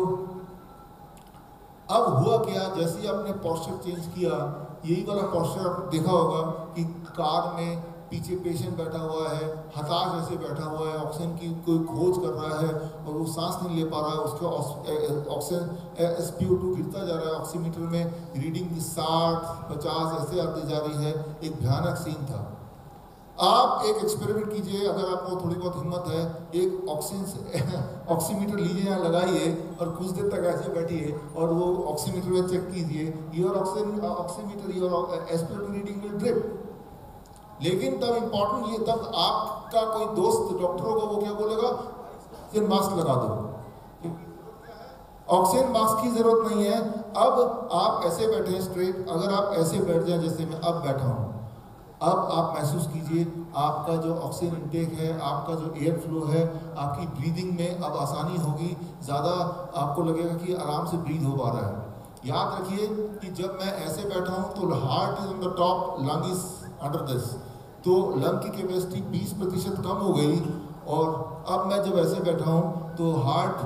अब हुआ क्या, जैसे ही आपने पोस्चर चेंज किया, यही वाला पोस्चर आपने देखा होगा कि कार में पीछे पेशेंट बैठा हुआ है, हताश ऐसे बैठा हुआ है, ऑक्सीजन की कोई खोज कर रहा है और वो सांस नहीं ले पा रहा है, उसका oxygen S P O two गिरता जा रहा है, ऑक्सीमीटर में रीडिंग साठ पचास ऐसे आती जा रही है। एक भयानक सीन था। आप एक एक्सपेरिमेंट कीजिए, अगर आपको थोड़ी बहुत हिम्मत है, एक ऑक्सीजन ऑक्सीमीटर लीजिए, यहाँ लगाइए और कुछ देर तक ऐसे बैठिए और वो ऑक्सीमीटर में चेक कीजिए, your oxygen oximeter your S P O two reading will drip. लेकिन तब इम्पोर्टेंट ये, तब आपका कोई दोस्त डॉक्टर होगा, वो क्या बोलेगा, ऑक्सीजन मास्क लगा दो। ऑक्सीजन मास्क की जरूरत नहीं है। अब आप ऐसे बैठे हैं स्ट्रेट, अगर आप ऐसे बैठ जाएं जैसे मैं अब बैठा हूं, अब आप महसूस कीजिए आपका जो ऑक्सीजन इंटेक है, आपका जो एयर फ्लो है, आपकी ब्रीदिंग में अब आसानी होगी, ज़्यादा आपको लगेगा कि आराम से ब्रीद हो पा रहा है। याद रखिए कि जब मैं ऐसे बैठा हूँ तो heart is on the top, lung is under this, तो लंग की कैपेसिटी बीस प्रतिशत कम हो गई। और अब मैं जब ऐसे बैठा हूँ तो हार्ट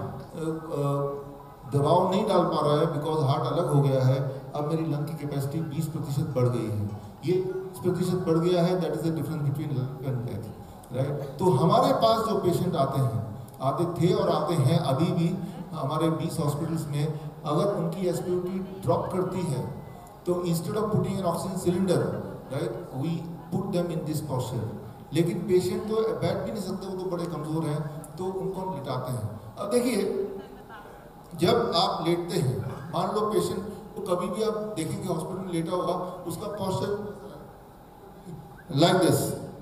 दबाव नहीं डाल पा रहा है, बिकॉज हार्ट अलग हो गया है। अब मेरी लंग की कैपेसिटी बीस प्रतिशत बढ़ गई है, ये प्रतिशत बढ़ गया है। That is the difference between life and death, right. तो हमारे पास जो पेशेंट आते हैं, आते थे और आते हैं अभी भी हमारे बीस हॉस्पिटल्स में, अगर उनकी S P O two drop करती है तो instead of putting an oxygen cylinder, right, we put them in this posture. लेकिन पेशेंट तो बैठ भी नहीं सकते, वो तो बड़े कमज़ोर हैं, तो उनको हम लिटाते हैं। अब देखिए, जब आप लेटते हैं, मान लो पेशेंट तो कभी भी आप देखेंगे हॉस्पिटल में लेटा होगा, उसका posture like this,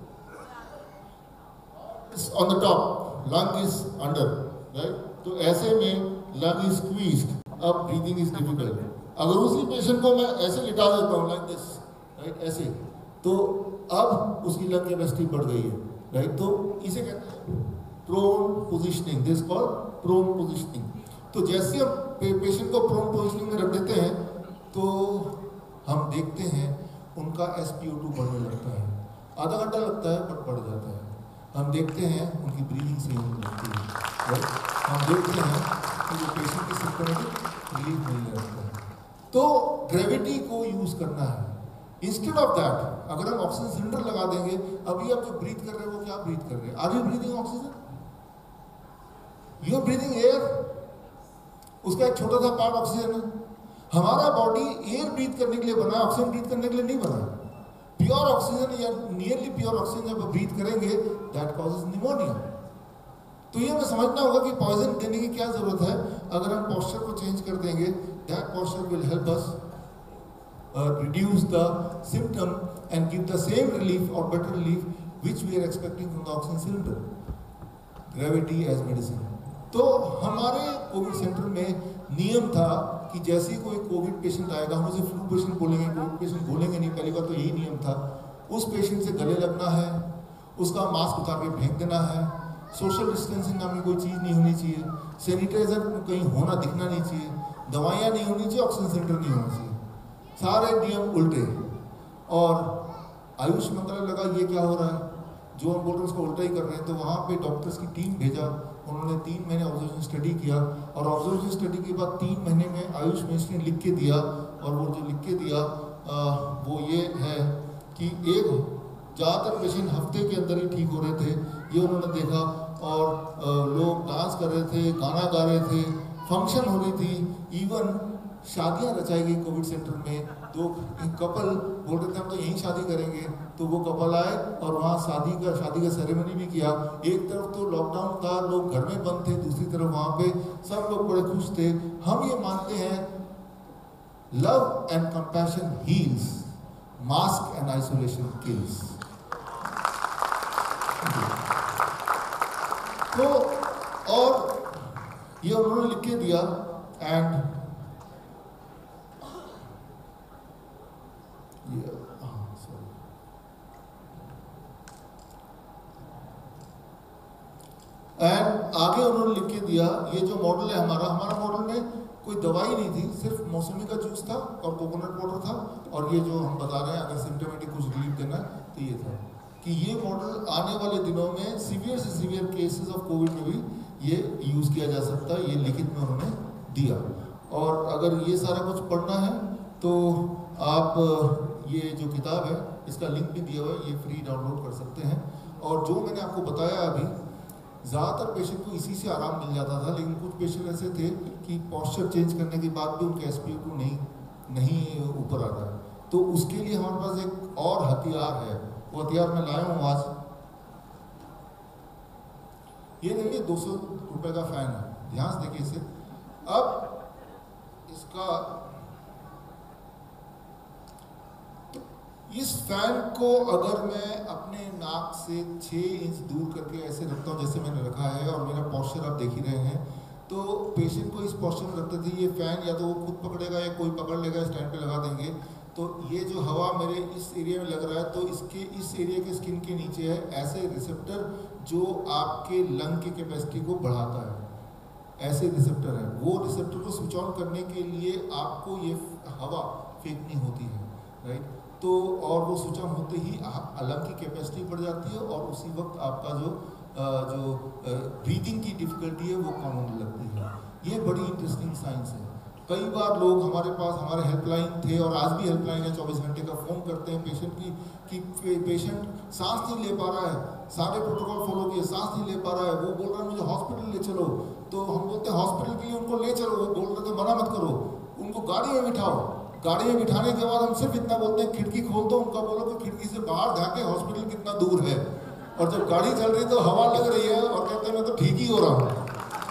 on the top, lung is under, right. तो ऐसे में लंग इज स्क्वीज्ड, अब ब्रीदिंग इज डिफिकल्ट। अगर उसी पेशेंट को मैं ऐसे लिटा देता हूँ लाइक दिस, राइट, ऐसे, तो अब उसकी लंग कैपेसिटी बढ़ गई है, राइट। तो इसे कहते हैं prone positioning, this called prone positioning. तो जैसे हम पे, पेशेंट को प्रोन पोजिशनिंग में रख देते हैं तो हम देखते हैं उनका एस पी ओ टू बढ़ने लगता है। आधा घंटा लगता है बट बढ़ जाता है। हम देखते हैं उनकी ब्रीदिंग सही होने लगती है, राइट। हम देखते हैं कि जो पेशेंट की सिम्पटोमेटिक रिलीफ नहीं रहता है। तो ग्रेविटी को यूज़ करना है। इंस्टेड ऑफ दैट, अगर हम ऑक्सीजन सिलेंडर लगा देंगे, अभी आप जो ब्रीथ कर रहे हैं वो क्या ब्रीथ कर रहे हैं? Are you breathing oxygen? You are breathing air. उसका एक छोटा सा पार्ट ऑक्सीजन है। हमारा बॉडी एयर ब्रीथ करने के लिए बना है, ऑक्सीजन ब्रीथ करने के लिए नहीं बना। प्योर ऑक्सीजन या नियरली प्योर ऑक्सीजन जब ब्रीथ करेंगे, दैट कॉजेज निमोनिया। तो ये हमें समझना होगा कि पॉइजन देने की क्या जरूरत है। अगर हम पोस्चर को चेंज कर देंगे, that posture will help us Uh, reduce the symptom and give the same relief or better relief which we are expecting from the oxygen cylinder. Gravity as medicine. तो हमारे कोविड सेंटर में नियम था कि जैसे ही कोई कोविड पेशेंट आएगा, हम उसे फ्लू पेशेंट बोलेंगे, कोविड पेशेंट बोलेंगे नहीं। पहली बार तो यही नियम था। उस पेशेंट से गले लगना है, उसका मास्क उतार के फेंक देना है, सोशल डिस्टेंसिंग नाम की कोई चीज़ नहीं होनी चाहिए, सैनिटाइजर कहीं होना दिखना नहीं चाहिए, दवाइयाँ नहीं होनी चाहिए, ऑक्सीजन सिलेंडर नहीं होना चाहिए। सारे नियम उल्टे। और आयुष मंत्रालय लगा ये क्या हो रहा है, जो हम बोल रहे हैं उसको उल्टा ही कर रहे हैं। तो वहाँ पे डॉक्टर्स की टीम भेजा, उन्होंने तीन महीने ऑब्जर्वेशन स्टडी किया और ऑब्जर्वेशन स्टडी के बाद तीन महीने में आयुष मिनिस्ट्री ने लिख के दिया, और वो जो लिख के दिया आ, वो ये है कि एक ज़्यादातर पेशेंट हफ्ते के अंदर ही ठीक हो रहे थे, ये उन्होंने देखा। और आ, लोग डांस कर रहे थे, गाना गा रहे थे, फंक्शन हो रही थी, इवन शादियां रचाई गई कोविड सेंटर में। दो कपल बोल रहे थे हम तो यहीं शादी करेंगे, तो वो कपल आए और वहाँ शादी का शादी का सेरेमनी भी किया। एक तरफ तो लॉकडाउन था, लोग घर में बंद थे, दूसरी तरफ वहाँ पे सब लोग बड़े खुश थे। हम ये मानते हैं love and compassion heals, mask and isolation kills. तो और ये उन्होंने लिख के दिया एंड एंड आगे उन्होंने लिख के दिया ये जो मॉडल है हमारा हमारा मॉडल में कोई दवाई नहीं थी, सिर्फ मौसमी का जूस था और कोकोनट पाउडर था। और ये जो हम बता रहे हैं अगर सिम्टोमेटिक कुछ रिलीफ देना है तो ये था कि ये मॉडल आने वाले दिनों में सीवियर से सीवियर केसेस ऑफ कोविड में भी ये यूज़ किया जा सकता है। ये लिखित में उन्होंने दिया। और अगर ये सारा कुछ पढ़ना है तो आप ये जो किताब है इसका लिंक भी दिया हुआ है, ये फ्री डाउनलोड कर सकते हैं। और जो मैंने आपको बताया अभी, ज़्यादातर पेशेंट को इसी से आराम मिल जाता था, लेकिन कुछ पेशेंट ऐसे थे कि पॉस्चर चेंज करने के बाद भी उनके एस पी ओ टू नहीं नहीं ऊपर आ रहा है। तो उसके लिए हमारे पास एक और हथियार है, वो हथियार मैं लाया हूँ आज। ये देखिए दो सौ रुपये का फैन है, ध्यान से देखिए इसे। अब इसका इस फैन को अगर मैं अपने नाक से छः इंच दूर करके ऐसे रखता हूँ जैसे मैंने रखा है, और मेरा पॉस्चर आप देख ही रहे हैं, तो पेशेंट को इस पॉस्चर में रखते थे। ये फैन या तो वो खुद पकड़ेगा या कोई पकड़ लेगा, स्टैंड पे लगा देंगे। तो ये जो हवा मेरे इस एरिया में लग रहा है, तो इसके इस एरिया के स्किन के नीचे है ऐसे रिसेप्टर जो आपके लंग की कैपेसिटी को बढ़ाता है। ऐसे रिसेप्टर है, वो रिसेप्टर को स्विच ऑन करने के लिए आपको ये हवा फेंकनी होती है, राइट। तो और वो स्विच ऑन होते ही लंग की कैपेसिटी बढ़ जाती है और उसी वक्त आपका जो जो ब्रीदिंग की डिफिकल्टी है वो कम होने लगती है। ये बड़ी इंटरेस्टिंग साइंस है। कई बार लोग हमारे पास, हमारे हेल्पलाइन थे और आज भी हेल्पलाइन है, चौबीस घंटे का फ़ोन करते हैं पेशेंट की कि पेशेंट सांस नहीं ले पा रहा है, सारे प्रोटोकॉल फॉलो किए, सांस नहीं ले पा रहा है, वो बोल रहा है मुझे हॉस्पिटल ले चलो। तो हम बोलते हैं हॉस्पिटल के लिए उनको ले चलो, वो बोल रहे थे मना मत करो, उनको गाड़ी में बिठाओ। गाड़ी में बिठाने के बाद हम सिर्फ इतना बोलते हैं खिड़की खोल दो, उनका बोलो कि खिड़की से बाहर झाँके हॉस्पिटल कितना दूर है। और जब गाड़ी चल रही तो हवा लग रही है और कहते हैं मैं तो ठीक ही हो रहा हूँ।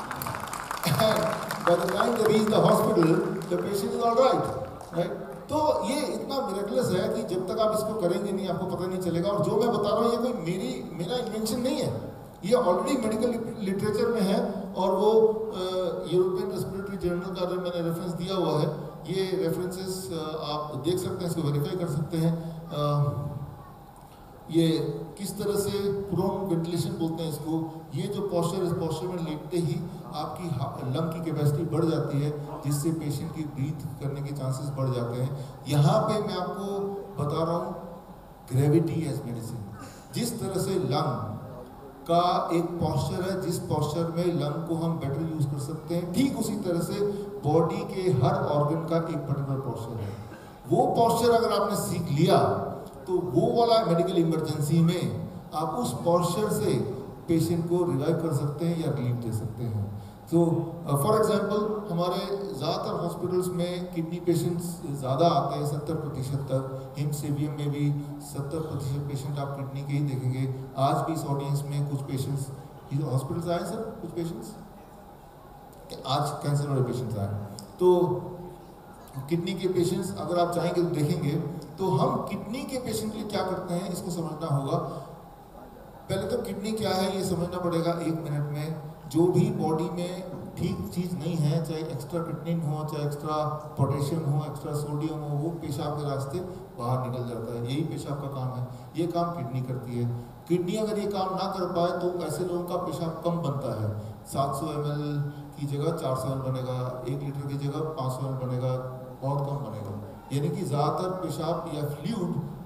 By the time they reach the hospital, the patient is all right, right? तो ये इतना मिरेकलस है कि जब तक आप इसको करेंगे नहीं आपको पता नहीं चलेगा। और जो मैं बता रहा हूँ ये कोई मेरी मेरा इन्वेंशन नहीं है, ये ऑलरेडी मेडिकल लिटरेचर में है। और वो यूरोपियन रेस्पिरेटरी जर्नल का मैंने रेफरेंस दिया हुआ है, ये रेफरेंसेस आप देख सकते हैं, इसको वेरीफाई कर सकते हैं। आ, ये किस तरह से प्रोन वेंटिलेशन बोलते हैं इसको, ये जो पॉस्चर, इस पॉस्चर में लेटते ही आपकी लंग की कैपेसिटी बढ़ जाती है, जिससे पेशेंट की ब्रीथ करने के चांसेस बढ़ जाते हैं। यहाँ पे मैं आपको बता रहा हूँ ग्रेविटी एज मेडिसिन। जिस तरह से लंग का एक पॉस्चर है, जिस पॉस्चर में लंग को हम बेटर यूज कर सकते हैं, ठीक उसी तरह से बॉडी के हर ऑर्गन का एक पर्टिकुलर पॉस्चर है। वो पॉस्चर अगर आपने सीख लिया तो वो वाला मेडिकल इमरजेंसी में आप उस पॉस्चर से पेशेंट को रिवाइव कर सकते हैं या रिलीफ दे सकते हैं। तो फॉर एग्जांपल हमारे ज़्यादातर हॉस्पिटल्स में किडनी पेशेंट्स ज़्यादा आते हैं, सत्तर प्रतिशत तक। हिमसेवियम में भी सत्तर प्रतिशत पेशेंट आप किडनी के ही देखेंगे। आज भी इस ऑडियंस में कुछ पेशेंट्स हॉस्पिटल्स आए सर, कुछ पेशेंट्स आज कैंसर वाले पेशेंट्स आए। तो किडनी के पेशेंट्स अगर आप चाहेंगे तो देखेंगे। तो हम किडनी के पेशेंट के लिए क्या करते हैं इसको समझना होगा। पहले तो किडनी क्या है ये समझना पड़ेगा एक मिनट में। जो भी बॉडी में ठीक चीज़ नहीं है, चाहे एक्स्ट्रा क्रिएटिनिन हो, चाहे एक्स्ट्रा पोटेशियम हो, एक्स्ट्रा सोडियम हो, वो पेशाब के रास्ते बाहर निकल जाता है। यही पेशाब का काम है, ये काम किडनी करती है। किडनी अगर ये काम ना कर पाए तो ऐसे लोगों का पेशाब कम बनता है। सात सौ एम एल की जगह चार सौ एम एल बनेगा, एक लीटर की जगह पाँच सौ एम एल बनेगा, बहुत कम बनेगा। यानी कि ज़्यादातर पेशाब या फ्लूइड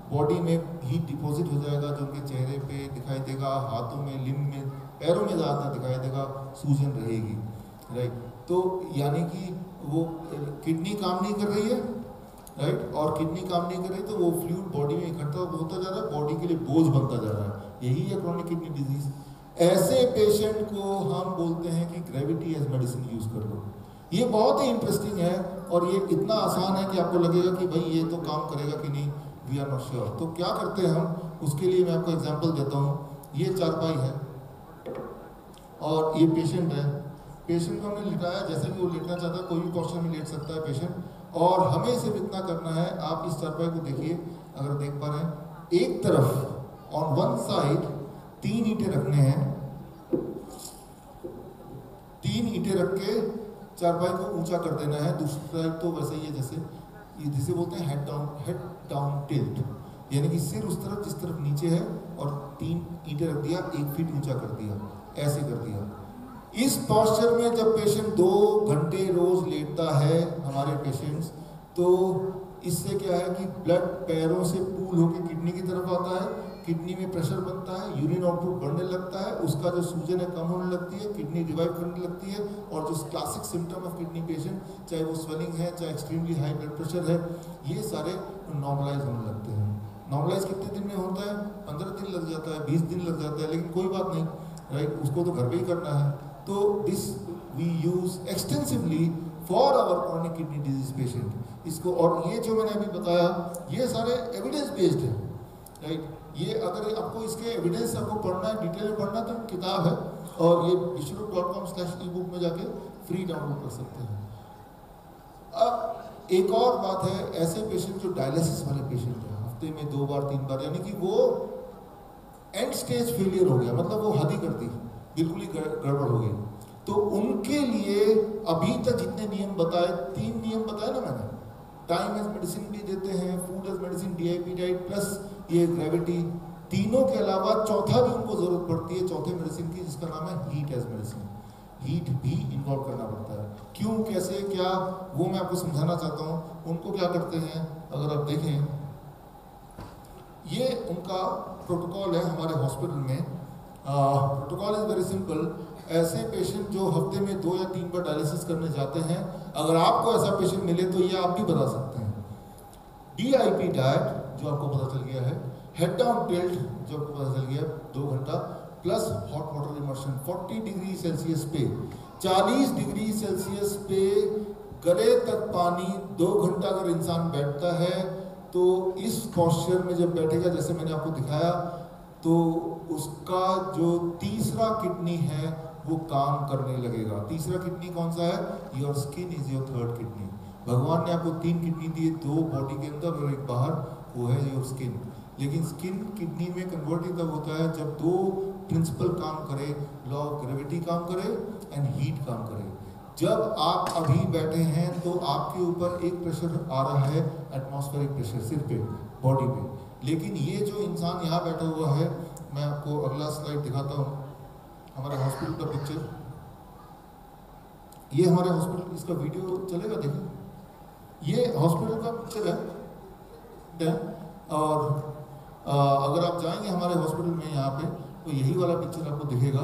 बॉडी में हीट डिपॉजिट हो जाएगा, जो उनके चेहरे पे दिखाई देगा, हाथों में, लिम्ब में, पैरों में ज़्यादातर दिखाई देगा, सूजन रहेगी, राइट। तो यानी कि वो किडनी काम नहीं कर रही है, राइट, और किडनी काम नहीं कर रही तो वो फ्लूइड बॉडी में इकट्ठा होता जा रहा है, बॉडी के लिए बोझ बनता जा रहा है, यही है क्रोनिक किडनी डिजीज। ऐसे पेशेंट को हम बोलते हैं कि ग्रेविटी एज मेडिसिन यूज कर लो। ये बहुत ही इंटरेस्टिंग है और ये इतना आसान है कि आपको लगेगा कि भाई ये तो काम करेगा कि नहीं, वी आर नॉट श्योर। तो क्या करते हैं हम, उसके लिए मैं आपको एग्जांपल देता हूँ। ये चारपाई है और ये पेशेंट है, पेशेंट को हमने लिटाया जैसे कि वो लेटना चाहता है, कोई भी पोस्चर में लेट सकता है पेशेंट, और हमें सिर्फ इतना करना है, आप इस चारपाई को देखिए, अगर देख पा रहे हैं, एक तरफ ऑन वन साइड तीन ईंटें रखने हैं, तीन ईंटें रख के चारपाई को ऊंचा कर देना है। दूसरी साइड तो वैसे ही है जैसे ये जिसे बोलते हैं head down, head down tilt, यानी कि सिर उस तरफ जिस तरफ नीचे है और तीन ईंटें रख दिया, एक फीट ऊंचा कर दिया, ऐसे कर दिया। इस पोस्चर में जब पेशेंट दो घंटे रोज लेटता है हमारे पेशेंट्स, तो इससे क्या है कि ब्लड पैरों से पूल होकर किडनी की तरफ आता है, किडनी में प्रेशर बनता है, यूरिन आउटपुट बढ़ने लगता है, उसका जो सूजन है कम होने लगती है, किडनी रिवाइव करने लगती है, और जो classic symptom of kidney patient, चाहे वो स्वेलिंग है, चाहे एक्सट्रीमली हाई ब्लड प्रेशर है, ये सारे नॉर्मलाइज होने लगते हैं। नॉर्मलाइज कितने दिन में होता है? पंद्रह दिन लग जाता है, बीस दिन लग जाता है, लेकिन कोई बात नहीं, राइट, उसको तो घर पे ही करना है। तो this we use extensively for our chronic kidney disease patient इसको। और ये जो मैंने अभी बताया, ये सारे एविडेंस बेस्ड है, राइट। ये अगर आपको इसके एविडेंस आपको पढ़ना है, डिटेल में पढ़ना, तो किताब है, और ये Biswaroop dot com slash e book में जाके फ्री डाउनलोड कर सकते हैं। अब एक और बात है, ऐसे पेशेंट जो डायलिसिस वाले पेशेंट हैं, हफ्ते में दो बार तीन बार, यानी कि वो एंड स्टेज फेलियर हो गया, मतलब वो हद ही कर दी, बिल्कुल ही गड़बड़ हो गई, तो उनके लिए अभी तक जितने नियम बताए, तीन नियम बताए ना मैंने, टाइम एज मेडिसिन भी देते हैं, food as medicine, DIP diet plus ये ग्रेविटी, तीनों के अलावा चौथा भी उनको जरूरत पड़ती है, चौथे मेडिसिन की, जिसका नाम है हीट एज मेडिसिन। हीट भी इन्वॉल्व करना पड़ता है। क्यों, कैसे, क्या, वो मैं आपको समझाना चाहता हूँ। उनको क्या करते हैं, अगर आप देखें, ये उनका प्रोटोकॉल है हमारे हॉस्पिटल में। Protocol is very simple. ऐसे पेशेंट जो हफ्ते में दो या तीन बार डायलिसिस करने जाते हैं, अगर आपको ऐसा पेशेंट मिले तो ये आप भी बता सकते हैं। डीआईपी डाइट जो आपको पता चल गया है, हेड डाउन टिल्ट जो आपको पता चल गया दो घंटा, प्लस हॉट वाटर इमर्शन चालीस डिग्री सेल्सियस पे, चालीस डिग्री सेल्सियस पे गले तक पानी दो घंटा अगर इंसान बैठता है, तो इस पोस्चर में जब बैठेगा, जैसे मैंने आपको दिखाया, तो उसका जो तीसरा किडनी है वो काम करने लगेगा। तीसरा किडनी कौन सा है? Your skin is your third kidney. भगवान ने आपको तीन किडनी दी, दो बॉडी के अंदर और एक बाहर, वो है योर स्किन। लेकिन स्किन किडनी में कन्वर्ट तब होता है जब दो प्रिंसिपल काम करे, लॉ ऑफ ग्रेविटी काम करे एंड हीट काम करे। जब आप अभी बैठे हैं तो आपके ऊपर एक प्रेशर आ रहा है, एटमॉस्फेरिक प्रेशर, सिर पे, बॉडी पे। लेकिन ये जो इंसान यहाँ बैठा हुआ है, मैं आपको अगला स्लाइड दिखाता हूँ, हमारे हॉस्पिटल का पिक्चर। ये हमारे हॉस्पिटल, इसका वीडियो चलेगा, देखिए, ये हॉस्पिटल का पिक्चर है। और आ, अगर आप जाएंगे हमारे हॉस्पिटल में यहाँ पे, तो यही वाला पिक्चर आपको दिखेगा।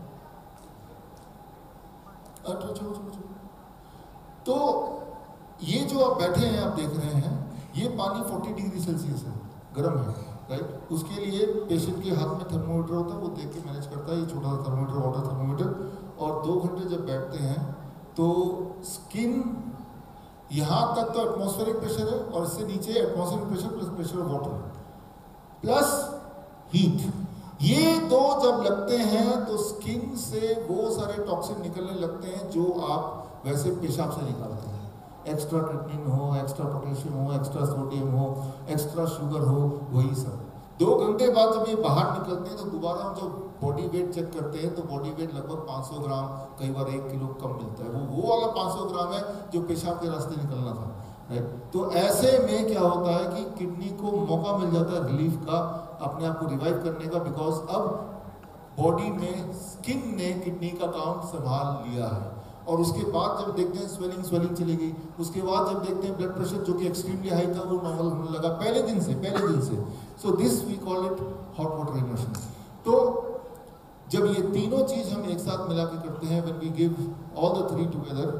अच्छा, चलो चलो चलो। तो ये जो आप बैठे हैं, आप देख रहे हैं, ये पानी चालीस डिग्री सेल्सियस है, गर्म है, राइट। उसके लिए पेशेंट के हाथ में थर्मोमीटर होता है, वो देख के मैनेज करता है, ये छोटा सा थर्मोमीटर, वाटर थर्मोमीटर। और दो घंटे जब बैठते हैं तो स्किन यहाँ तक तो एटमॉस्फेरिक प्रेशर है, और इससे नीचे atmospheric pressure plus pressure of water plus heat, ये दो जब लगते हैं तो स्किन से वो सारे टॉक्सिन निकलने लगते हैं जो आप वैसे पेशाब से निकालते हैं। एक्स्ट्रा क्रिएटिनिन हो, एक्स्ट्रा पोटेशियम हो, एक्स्ट्रा सोडियम हो, एक्स्ट्रा शुगर हो, वही सब। दो घंटे बाद जब ये बाहर निकलते हैं तो दोबारा हम जब बॉडी वेट चेक करते हैं तो बॉडी वेट लगभग पाँच सौ ग्राम, कई बार एक किलो कम मिलता है। वो वो वाला पाँच सौ ग्राम है जो पेशाब के रास्ते निकलना था, राइट। तो ऐसे में क्या होता है कि किडनी को मौका मिल जाता है रिलीफ का, अपने आप को रिवाइव करने का, बिकॉज अब बॉडी में स्किन ने किडनी का काम संभाल लिया है। और उसके बाद जब देखते हैं स्वेलिंग स्वेलिंग चली गई, उसके बाद जब देखते हैं ब्लड प्रेशर जो कि एक्सट्रीमली हाई था वो नॉर्मल होने लगा पहले दिन से पहले दिन से so this we call it hot water immersion. तो जब ये तीनों चीज हम एक साथ मिला के करते हैं, when we give all the three together,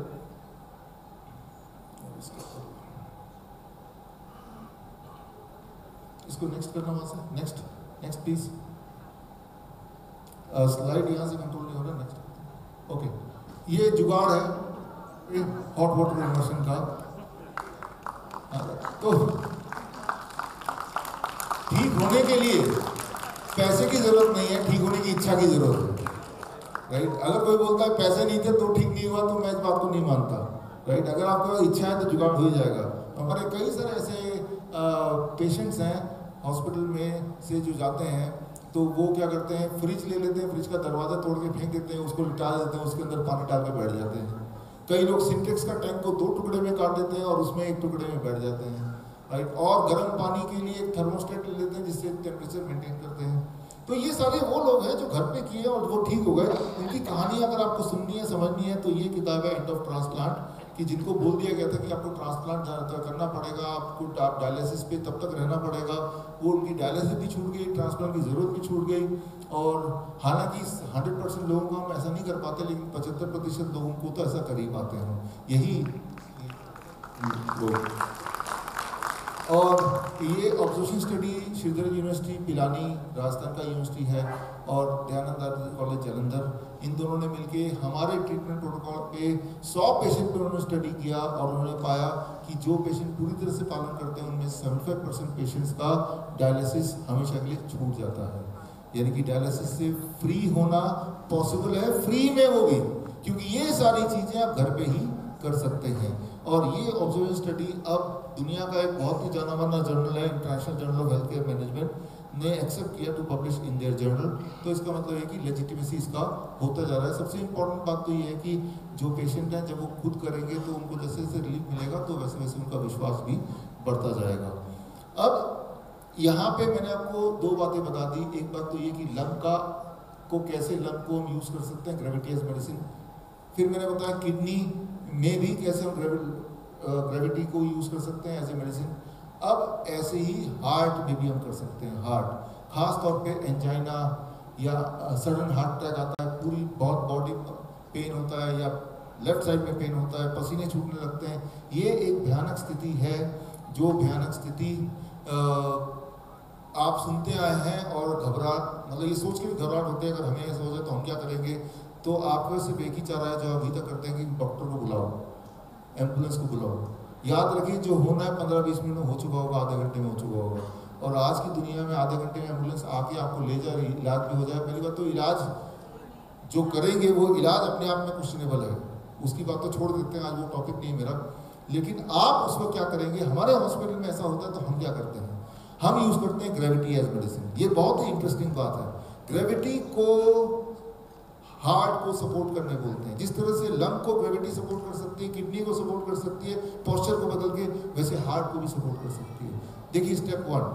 इसको नेक्स्ट करना वहां से, नेक्स्ट नेक्स्ट प्लीज, स्लाइड यहां से कंट्रोल नहीं हो रहा, नेक्स्ट ओके। ये जुगाड़ है हॉट वाटर इमर्शन का। तो ठीक होने के लिए पैसे की जरूरत नहीं है, ठीक होने की इच्छा की जरूरत है, राइट। अगर कोई बोलता है पैसे नहीं थे तो ठीक नहीं हुआ, तो मैं इस बात को नहीं मानता, राइट। अगर आपको इच्छा है तो जुगाड़ हो ही जाएगा। हमारे कई सारे ऐसे पेशेंट्स हैं हॉस्पिटल में से जो जाते हैं, तो वो क्या करते हैं, फ्रिज ले लेते हैं, फ्रिज का दरवाज़ा तोड़ के फेंक देते हैं, उसको लिटा देते हैं, उसके अंदर पानी डाल के बैठ जाते हैं। कई लोग सिंटेक्स का टैंक को दो टुकड़े में काट देते हैं और उसमें एक टुकड़े में बैठ जाते हैं, राइट। और गर्म पानी के लिए एक थर्मोस्टेट ले लेते हैं जिससे टेम्परेचर मेंटेन करते हैं। तो ये सारे वो लोग हैं जो घर पे किए और वो ठीक हो गए। उनकी कहानी अगर आपको सुननी है, समझनी है, तो ये किताब है एंड ऑफ ट्रांसप्लांट, कि जिनको बोल दिया गया था कि आपको ट्रांसप्लांट करना पड़ेगा, आपको आप डायलिसिस पे तब तक रहना पड़ेगा, वो उनकी डायलिसिस भी छूट गई, ट्रांसप्लांट की ज़रूरत भी छूट गई। और हालांकि हंड्रेड परसेंट लोगों को हम ऐसा नहीं कर पाते, लेकिन पचहत्तर प्रतिशत लोगों को तो ऐसा कर ही पाते हैं यही लोग। और ये observation study Shridhar university Pilani Rajasthan का यूनिवर्सिटी है और दयानंद कॉलेज जालंधर, इन दोनों ने मिलके हमारे ट्रीटमेंट प्रोटोकॉल पे सौ पेशेंट पे उन्होंने स्टडी किया और उन्होंने पाया कि जो पेशेंट पूरी तरह से पालन करते हैं उनमें पचहत्तर परसेंट पेशेंट्स का डायलिसिस हमेशा के लिए छूट जाता है। यानी कि डायलिसिस से फ्री होना पॉसिबल है, फ्री में वो भी, क्योंकि ये सारी चीज़ें आप घर पे ही कर सकते हैं। और ये ऑब्जर्वेशन स्टडी अब दुनिया का एक बहुत ही जाना माना जर्नल है, international journal of health care management ने एक्सेप्ट किया to publish in their journal. तो इसका मतलब है कि लेजिटिमेसी इसका होता जा रहा है। सबसे इम्पोर्टेंट बात तो ये है कि जो पेशेंट हैं जब वो खुद करेंगे तो उनको जैसे जैसे रिलीफ मिलेगा तो वैसे वैसे उनका विश्वास भी बढ़ता जाएगा। अब यहाँ पे मैंने आपको दो बातें बता दी। एक बात तो ये कि लंग का को कैसे लंग को हम यूज़ कर सकते हैं ग्रेविटी एज मेडिसिन। फिर मैंने बताया किडनी में भी कैसे हम ग्रेविटी को यूज़ कर सकते हैं एज ए मेडिसिन। अब ऐसे ही हार्ट में भी हम कर सकते हैं। हार्ट खास तौर पे एंजाइना या सडन हार्ट अटैक आता है, पूरी बहुत बॉडी पेन होता है या लेफ्ट साइड में पेन होता है, पसीने छूटने लगते हैं, ये एक भयानक स्थिति है। जो भयानक स्थिति आप सुनते आए हैं और घबराहट, मतलब ये सोच के भी घबराहट होती है अगर हमें ऐसा हो जाए तो हम क्या करेंगे। तो आपको सिर्फ एक ही चारा है जो अभी तक करते हैं कि डॉक्टर को बुलाओ, एम्बुलेंस को बुलाओ। याद रखिए जो होना है पंद्रह बीस मिनट में हो चुका होगा, आधे घंटे में हो चुका होगा। और आज की दुनिया में आधे घंटे में एम्बुलेंस आके आपको ले जाए, इलाज भी हो जाए। पहली बात तो इलाज जो करेंगे वो इलाज अपने आप में क्वेश्चनेबल है, उसकी बात तो छोड़ देते हैं, आज वो टॉपिक नहीं है मेरा। लेकिन आप उसको क्या करेंगे। हमारे हॉस्पिटल में ऐसा होता है तो हम क्या करते हैं, हम यूज़ करते हैं ग्रेविटी एज मेडिसिन। ये बहुत ही इंटरेस्टिंग बात है। ग्रेविटी को हार्ट को सपोर्ट करने बोलते हैं। जिस तरह से लंग को ग्रेविटी सपोर्ट कर सकती है, किडनी को सपोर्ट कर सकती है पोस्चर को बदल के, वैसे हार्ट को भी सपोर्ट कर सकती है। देखिए स्टेप वन,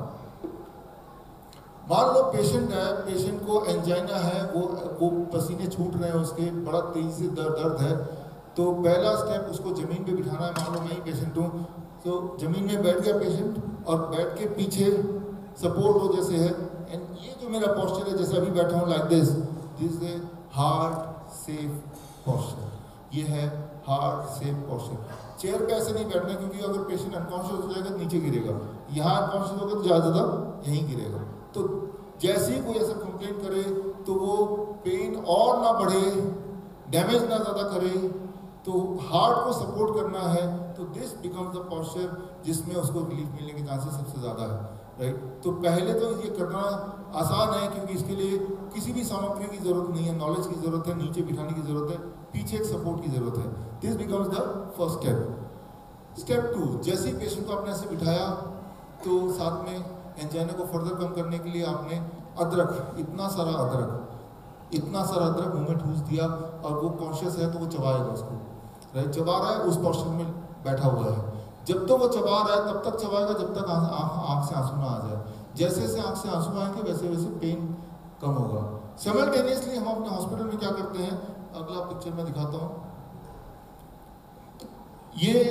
मान लो पेशेंट है, पेशेंट को एंजाइना है, वो वो पसीने छूट रहे हैं, उसके बड़ा तेजी से दर्द दर्द है। तो पहला स्टेप उसको जमीन पे बिठाना है। मान लो मैं ही पेशेंट हूँ, तो जमीन में बैठ गया पेशेंट और बैठ के पीछे सपोर्ट हो जैसे है, एंड ये जो मेरा पोस्चर है जैसे अभी बैठा हूँ like this, this is heart safe posture. ये है हार्ट सेफ पोस्चर। चेयर पे ऐसे नहीं बैठना क्योंकि अगर पेशेंट अनकॉन्शियस हो जाएगा तो नीचे गिरेगा, यहाँ अनकॉन्शियस होगा तो ज़्यादा ज़्यादा यहीं गिरेगा। तो जैसे ही कोई ऐसा कंप्लेन करे तो वो पेन और ना बढ़े, डैमेज ना ज़्यादा करे, तो हार्ट को सपोर्ट करना है। तो दिस बिकम्स द पोस्चर जिसमें उसको रिलीफ मिलने के चांसेस सबसे ज़्यादा है, राइट। तो पहले तो ये करना आसान है क्योंकि इसके लिए किसी भी सामग्री की ज़रूरत नहीं है, नॉलेज की ज़रूरत है, नीचे बिठाने की ज़रूरत है, पीछे एक सपोर्ट की ज़रूरत है। This becomes the first step. Step two, जैसे ही पेशेंट को आपने ऐसे बिठाया तो साथ में एंजाइना को फर्दर कम करने के लिए आपने अदरक, इतना सारा अदरक इतना सारा अदरक मुंह में ठूस दिया और वो कॉन्शियस है तो वो चबाएगा उसको, राइट। चबा रहा है, उस पोस्चर में बैठा हुआ है। जब तक वो चबा रहा है तब तक चबाएगा जब तक आँख से आंसू ना आ जाए। जैसे जैसे आँख से आंसू आएंगे वैसे वैसे पेन कम होगा। सिमल्टेनियसली हम अपने हॉस्पिटल में क्या करते हैं, अगला पिक्चर में दिखाता हूँ। ये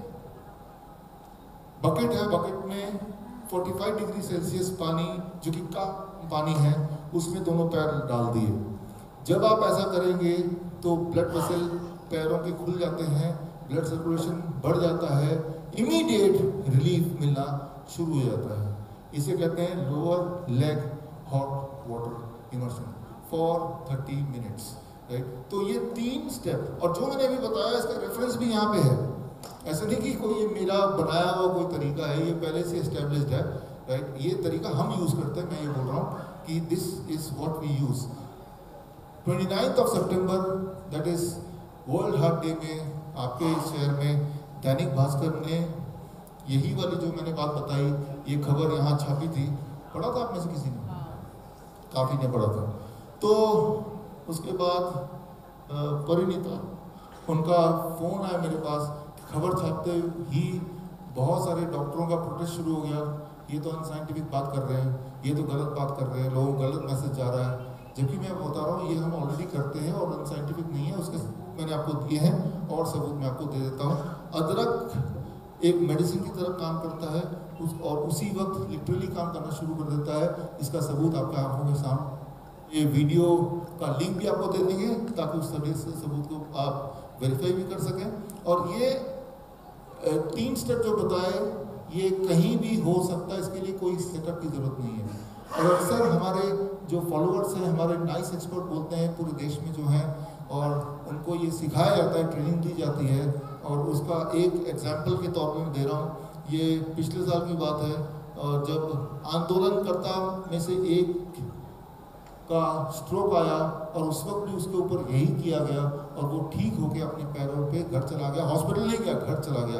बकेट है, बकेट में पैंतालीस डिग्री सेल्सियस पानी जो कि का पानी है उसमें दोनों पैर डाल दिए। जब आप ऐसा करेंगे तो ब्लड वेसल पैरों के खुल जाते हैं, ब्लड सर्कुलेशन बढ़ जाता है, इमीडिएट रिलीफ मिलना शुरू हो जाता है। इसे कहते हैं lower leg hot water immersion for thirty minutes, right. तो ये तीन स्टेप, और जो मैंने अभी बताया इसका रेफरेंस भी यहाँ पे है। ऐसा नहीं कि कोई ये मेरा बनाया हुआ कोई तरीका है, ये पहले से एस्टेब्लिश्ड है, राइट। ये तरीका हम यूज़ करते हैं, मैं ये बोल रहा हूँ कि this is what we use. Twenty ninth of September that is world heart day में आपके शहर में दैनिक भास्कर ने यही वाली जो मैंने बात बताई, ये खबर यहाँ छापी थी। पढ़ा था आप में से किसी ने? काफ़ी ने पढ़ा था। तो उसके बाद परिणीता, उनका फ़ोन आया मेरे पास, खबर छापते ही बहुत सारे डॉक्टरों का प्रोटेस्ट शुरू हो गया। ये तो अनसाइंटिफिक बात कर रहे हैं, ये तो गलत बात कर रहे हैं, लोगों को गलत मैसेज जा रहा है। जबकि मैं बता रहा हूँ ये हम ऑलरेडी करते हैं और अनसाइंटिफिक नहीं है, उसके मैंने आपको दिए हैं और सबूत मैं आपको दे देता हूँ। अदरक एक मेडिसिन की तरह काम करता है उस और उसी वक्त लिटरली काम करना शुरू कर देता है। इसका सबूत आपके आंखों के सामने, ये वीडियो का लिंक भी आपको दे देंगे ताकि उस सभी सबूत को आप वेरीफाई भी कर सकें। और ये तीन स्टेप जो बताए ये कहीं भी हो सकता है, इसके लिए कोई सेटअप की ज़रूरत नहीं है। और अक्सर हमारे जो फॉलोअर्स हैं, हमारे नाइस एक्सपर्ट बोलते हैं पूरे देश में जो हैं, और उनको ये सिखाया जाता है, ट्रेनिंग दी जाती है। और उसका एक एग्जाम्पल के तौर पर मैं दे रहा हूँ, ये पिछले साल की बात है, और जब आंदोलनकर्ता में से एक का स्ट्रोक आया और उस वक्त भी उसके ऊपर यही किया गया और वो ठीक होके अपने पैरों पे घर चला गया, हॉस्पिटल नहीं गया, घर चला गया।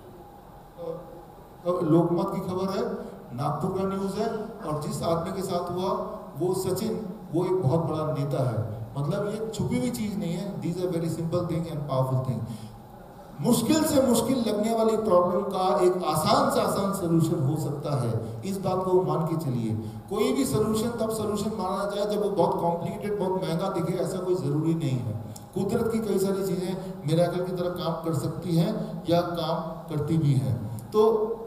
तो लोकमत की खबर है, नागपुर का न्यूज़ है, और जिस आदमी के साथ हुआ वो सचिन, वो एक बहुत बड़ा नेता है। मतलब ये छुपी हुई चीज़ नहीं है, these are very simple thing and powerful thing. मुश्किल से मुश्किल लगने वाली प्रॉब्लम का एक आसान से आसान सोल्यूशन हो सकता है, इस बात को मान के चलिए। कोई भी सोल्यूशन तब सोल्यूशन माना जाए जब वो बहुत कॉम्प्लिकेटेड, बहुत महंगा दिखे, ऐसा कोई ज़रूरी नहीं है। कुदरत की कई सारी चीज़ें मिरेकल की तरह काम कर सकती हैं या काम करती भी हैं। तो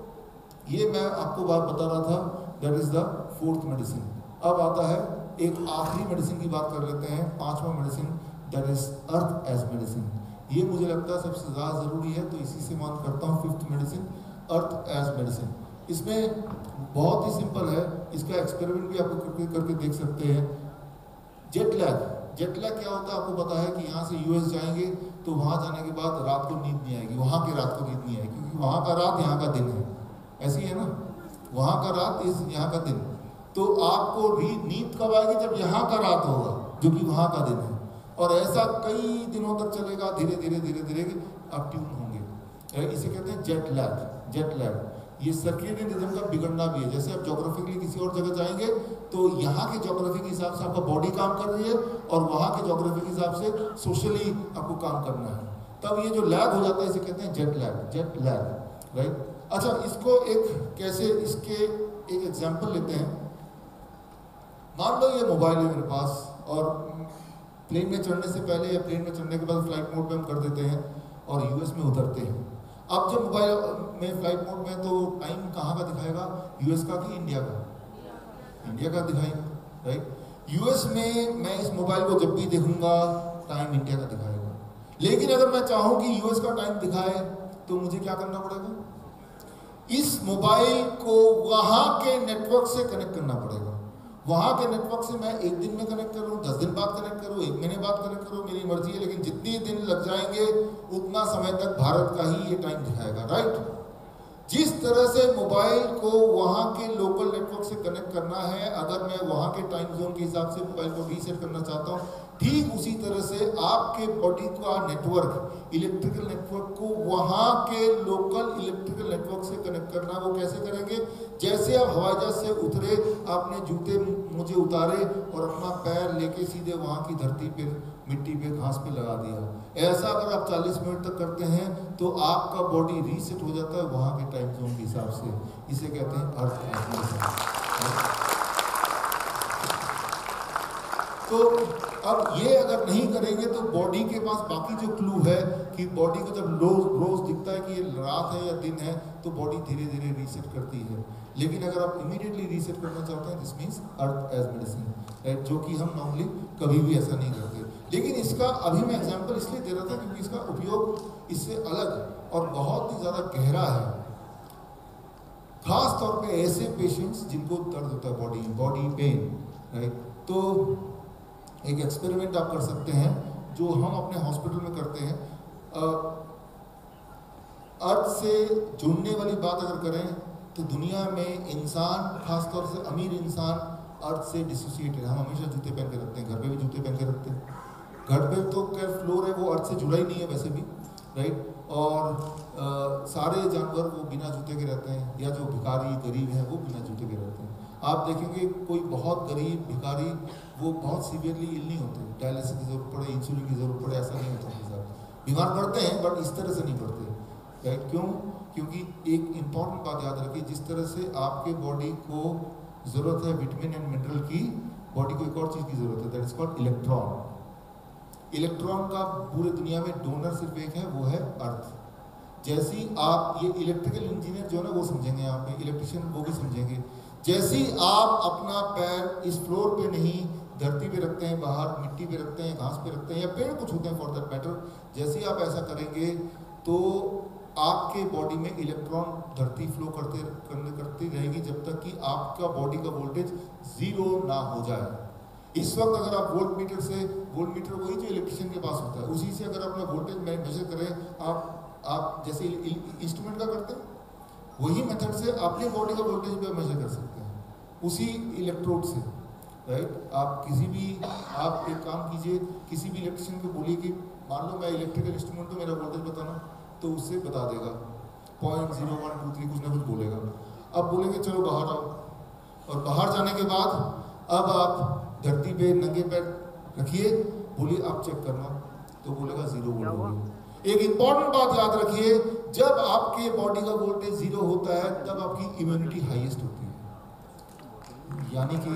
ये मैं आपको बात बता रहा था, that is the fourth medicine. अब आता है एक आखिरी मेडिसिन की बात कर लेते हैं, पांचवा medicine, that is earth as medicine. ये मुझे लगता है सबसे ज़्यादा ज़रूरी है, तो इसी से मान करता हूँ fifth medicine, earth as medicine. इसमें बहुत ही सिंपल है, इसका एक्सपेरिमेंट भी आप करके करके देख सकते हैं। जेट लैग, जेट लैग क्या होता है आपको पता है कि यहाँ से यूएस जाएंगे तो वहाँ जाने के बाद रात को नींद नहीं आएगी, वहाँ की रात को नींद नहीं आएगी, क्योंकि वहाँ का रात यहाँ का दिन है, ऐसी है ना, वहाँ का रात इस यहाँ का दिन। तो आपको नींद कब आएगी? जब यहाँ का रात होगा जो कि वहाँ का दिन है, और ऐसा कई दिनों तक चलेगा, धीरे धीरे धीरे धीरे आप ट्यून होंगे। इसे कहते हैं जेट लैग। जेट लैग ये सर्केडियन रिदम का बिगड़ना भी है। जैसे आप ज्योग्राफिकली किसी और जगह जाएंगे तो यहाँ के ज्योग्राफी के हिसाब से आपका बॉडी काम कर रही है और वहाँ के ज्योग्राफी के हिसाब से सोशली आपको काम करना है, तब ये जो लैग हो जाता है इसे कहते हैं jet lag. Jet lag, right. अच्छा, इसको एक कैसे, इसके एक एग्जाम्पल लेते हैं। मान लो ये मोबाइल है मेरे पास और प्लेन में चढ़ने से पहले या प्लेन में चढ़ने के बाद फ्लाइट मोड पे हम कर देते हैं और यूएस में उतरते हैं। अब जब मोबाइल में फ्लाइट मोड में तो टाइम कहाँ का दिखाएगा? यूएस का कि इंडिया का? इंडिया का दिखाएगा, राइट। यूएस में मैं इस मोबाइल को जब भी देखूंगा टाइम इंडिया का दिखाएगा। लेकिन अगर मैं चाहूँ कि यूएस का टाइम दिखाए तो मुझे क्या करना पड़ेगा? इस मोबाइल को वहाँ के नेटवर्क से कनेक्ट करना पड़ेगा। वहाँ के नेटवर्क से मैं एक दिन में कनेक्ट करूँ, दस दिन बाद कनेक्ट करूँ, एक महीने बाद कनेक्ट करूँ, मेरी मर्जी है, लेकिन जितने दिन लग जाएंगे उतना समय तक भारत का ही ये टाइम दिखाएगा, राइट। जिस तरह से मोबाइल को वहाँ के लोकल नेटवर्क से कनेक्ट करना है, अगर मैं वहाँ के टाइम जोन के हिसाब से मोबाइल को रीसेट करना चाहता हूँ, ठीक उसी तरह से आपके बॉडी का नेटवर्क, इलेक्ट्रिकल नेटवर्क को वहाँ के लोकल इलेक्ट्रिकल नेटवर्क से कनेक्ट करना। वो कैसे करेंगे? जैसे आप हवाई जहाज से उतरे, आपने जूते मुझे उतारे और अपना पैर लेके सीधे वहाँ की धरती पे, मिट्टी पे, घास पे लगा दिया। ऐसा अगर आप चालीस मिनट तक करते हैं तो आपका बॉडी रीसेट हो जाता है वहाँ के टाइम जोन के हिसाब से। इसे कहते हैं अर्थ एज मेडिसिन। तो अब ये अगर नहीं करेंगे तो बॉडी के पास बाकी जो क्लू है कि बॉडी को जब रोज रोज दिखता है कि ये रात है या दिन है तो बॉडी धीरे धीरे रीसेट करती है। लेकिन अगर आप इमीडिएटली रीसेट करना चाहते हैं this means earth as medicine, right, जो कि हम नॉर्मली कभी भी ऐसा नहीं करते। लेकिन इसका अभी मैं एग्जांपल इसलिए दे रहा था क्योंकि इसका उपयोग इससे अलग और बहुत ही ज़्यादा गहरा है, खास तौर पे ऐसे पेशेंट्स जिनको दर्द होता है बॉडी बॉडी पेन, राइट। तो एक एक्सपेरिमेंट आप कर सकते हैं जो हम अपने हॉस्पिटल में करते हैं। अर्थ से जुड़ने वाली बात अगर करें तो दुनिया में इंसान, खासतौर से अमीर इंसान, अर्थ से डिसोसिएटेड। हम हमेशा जूते पहन के रखते हैं, घर पे भी जूते पहन के रखते हैं। घर पे तो क्या फ्लोर है वो अर्थ से जुड़ा ही नहीं है वैसे भी, राइट। और आ, सारे जानवर वो बिना जूते के रहते हैं, या जो भिखारी गरीब है वो बिना जूते के रहते हैं। आप देखेंगे कोई बहुत गरीब भिखारी वो बहुत सीवियरली इल नहीं होते, डायलिसिस की जरूरत पड़े, इंसुलिन की जरूरत पड़े, ऐसा नहीं होता उनके साथ। बीमार पड़ते हैं बट इस तरह से नहीं पड़ते, राइट। क्यों? क्योंकि एक इम्पॉर्टेंट बात याद रखिए, जिस तरह से आपके बॉडी को ज़रूरत है विटामिन एंड मिनरल की, बॉडी को एक और चीज़ की ज़रूरत है, that is called electron. Electron का पूरे दुनिया में डोनर सिर्फ एक है, वो है अर्थ। जैसी आप, ये इलेक्ट्रिकल इंजीनियर जो है ना वो समझेंगे, यहाँ पे इलेक्ट्रिशियन वो भी समझेंगे। जैसी आप अपना पैर इस फ्लोर पे नहीं धरती पे रखते हैं, बाहर मिट्टी पे रखते हैं, घास पे रखते हैं, या पेड़ कुछ होते हैं फॉर दैट मैटर, जैसे आप ऐसा करेंगे तो आपके बॉडी में इलेक्ट्रॉन धरती फ्लो करते करने करती रहेगी जब तक कि आपका बॉडी का वोल्टेज जीरो ना हो जाए। इस वक्त अगर आप वोल्ट मीटर से, वोल्ट मीटर वही जो इलेक्ट्रिशियन के पास होता है, उसी से अगर अपना वोल्टेज मेजर करें, आप आप जैसे इंस्ट्रूमेंट का करते हैं वही मेथड से अपने बॉडी का वोल्टेज भी मेजर कर सकते हैं, उसी इलेक्ट्रोड से, राइट। आप किसी भी, आप एक काम कीजिए, किसी भी इलेक्ट्रिशियन को बोलिए कि मान लो मैं इलेक्ट्रिकल इंस्ट्रूमेंट को मेरा वोल्टेज बताना, तो उससे बता देगा point zero one two three कुछ ना कुछ बोलेगा। अब बोलेंगे चलो बाहर आओ, और बाहर जाने के बाद अब आप धरती पे नंगे पैर रखिए, बोलिए आप चेक करना, तो बोलेगा जीरो वोल्ट होगी। एक इंपॉर्टेंट बात याद रखिए, जब आपके बॉडी का वोल्टेज जीरो होता है तब आपकी इम्यूनिटी हाईएस्ट होती है। यानी कि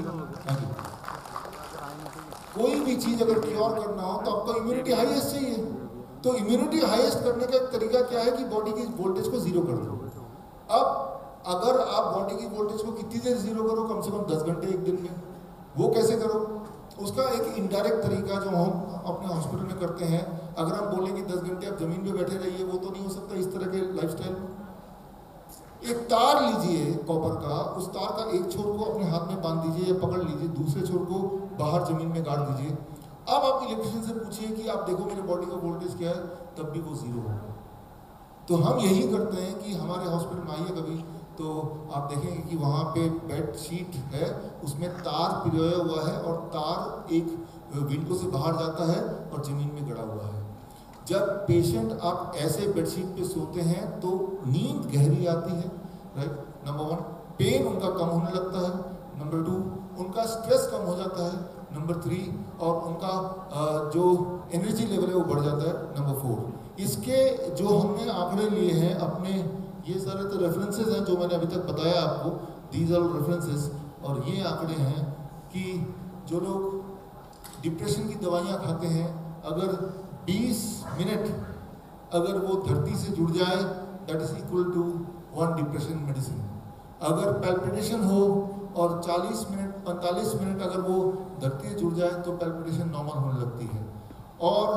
कोई भी चीज अगर क्योर करना हो तो आपको इम्यूनिटी हाईएस्ट चाहिए। तो इम्यूनिटी हाईएस्ट करने का एक तरीका क्या है कि बॉडी की वोल्टेज को जीरो कर दो। अब अगर आप बॉडी की वोल्टेज को कितनी देर जीरो करो, कम से कम दस घंटे एक दिन में, वो कैसे करो? उसका एक इनडायरेक्ट तरीका जो हम अपने हॉस्पिटल में करते हैं, अगर हम बोलें कि दस घंटे आप जमीन पे बैठे रहिए, वो तो नहीं हो सकता इस तरह के लाइफस्टाइल में। एक तार लीजिए कॉपर का, उस तार का एक छोर को अपने हाथ में बांध दीजिए या पकड़ लीजिए, दूसरे छोर को बाहर जमीन में गाड़ दीजिए। अब आप इलेक्ट्रिशियन से पूछिए कि आप देखो मेरे बॉडी का वोल्टेज क्या है, तब भी वो जीरो होगा। तो हम यही करते हैं कि हमारे हॉस्पिटल में आइए कभी, तो आप देखेंगे कि वहाँ पे बेड शीट है, उसमें तार पिरोया हुआ है और तार एक विंडो से बाहर जाता है और ज़मीन में गड़ा हुआ है। जब पेशेंट आप ऐसे बेडशीट पे सोते हैं तो नींद गहरी आती है, राइट। नंबर वन, पेन उनका कम होने लगता है। नंबर टू, उनका स्ट्रेस कम हो जाता है। नंबर थ्री, और उनका जो एनर्जी लेवल है वो बढ़ जाता है। नंबर फोर, इसके जो हमने आंकड़े लिए हैं अपने, ये सारे तो रेफरेंसेस हैं जो मैंने अभी तक बताया आपको, दीज आर रेफरेंसेस। और ये आंकड़े हैं कि जो लोग डिप्रेशन की दवाइयाँ खाते हैं, अगर बीस मिनट अगर वो धरती से जुड़ जाए, that is equal to one depression medicine. अगर पैल्पिटेशन हो और चालीस मिनट पैंतालीस मिनट अगर वो धरती से जुड़ जाए तो पैल्पिटेशन नॉर्मल होने लगती है। और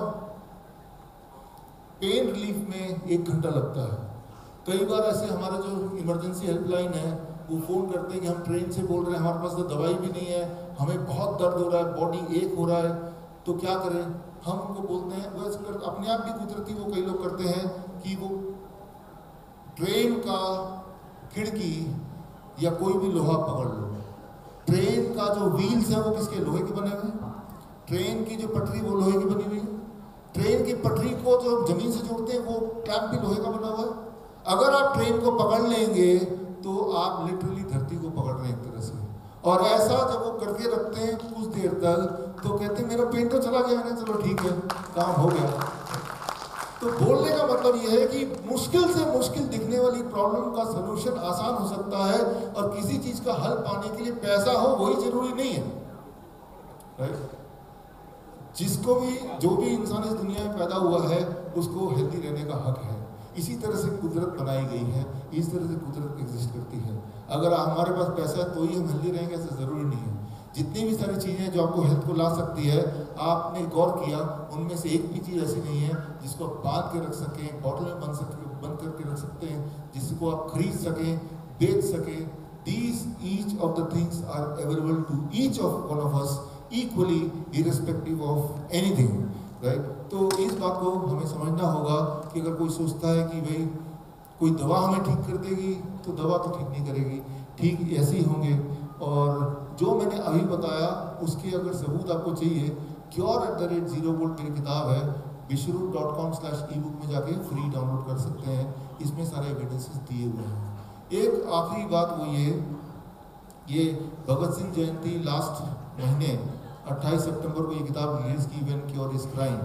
पेन रिलीफ में एक घंटा लगता है। कई बार ऐसे हमारा जो इमरजेंसी हेल्पलाइन है वो फ़ोन करते हैं कि हम ट्रेन से बोल रहे हैं, हमारे पास तो दवाई भी नहीं है, हमें बहुत दर्द हो रहा है, बॉडी एक हो रहा है, तो क्या करें? हम उनको बोलते हैं, वैसे अपने आप भी कुदरती वो कई लोग करते हैं कि वो ट्रेन का खिड़की या कोई भी लोहा पकड़ लो। ट्रेन का जो व्हील्स है वो किसके? लोहे के बने हुए हैं। ट्रेन की जो पटरी वो लोहे की बनी हुई है। ट्रेन की पटरी को जो जमीन से जोड़ते हैं वो ट्रैक भी लोहे का बना हुआ है। अगर आप ट्रेन को पकड़ लेंगे तो आप लिटरली धरती को पकड़ रहे हैं एक तरह से। और ऐसा जब वो करके रखते हैं कुछ देर तक तो कहते हैं मेरा पेन तो चला गया है ना, चलो ठीक है काम हो गया। तो बोलने का मतलब यह है कि मुश्किल से मुश्किल दिखने वाली प्रॉब्लम का सलूशन आसान हो सकता है, और किसी चीज का हल पाने के लिए पैसा हो वही जरूरी नहीं है, राइट। जिसको भी जो भी इंसान इस दुनिया में पैदा हुआ है उसको हेल्दी रहने का हक है। इसी तरह से कुदरत बनाई गई है, इस तरह से कुदरत एग्जिस्ट करती है। अगर हमारे पास पैसा है तो ही हम हेल्दी रहेंगे ऐसा ज़रूरी नहीं है। जितनी भी सारी चीज़ें जो आपको हेल्थ को ला सकती है, आपने गौर किया उनमें से एक भी चीज़ ऐसी नहीं है जिसको आप बांध के रख सकें, बॉटल में बंद सके बंद करके रख सकते हैं, जिसको आप खरीद सकें, बेच सकें। These each of the things are available to each of one of us equally irrespective of anything, right? तो इस बात को हमें समझना होगा कि अगर कोई सोचता है कि भाई कोई दवा हमें ठीक कर देगी, तो दवा तो ठीक नहीं करेगी, ठीक ऐसे ही होंगे। और जो मैंने अभी बताया उसके अगर सबूत आपको चाहिए, cure at the rate zero volt मेरी किताब है, Vishwaroop dot com slash e book में जाके फ्री डाउनलोड कर सकते हैं। इसमें सारे एविडेंसेस दिए हुए हैं। एक आखिरी बात वो ये ये भगत सिंह जयंती लास्ट महीने अट्ठाईस सितंबर को ये किताब रिलीज की, व्हेन क्योर इज क्राइम।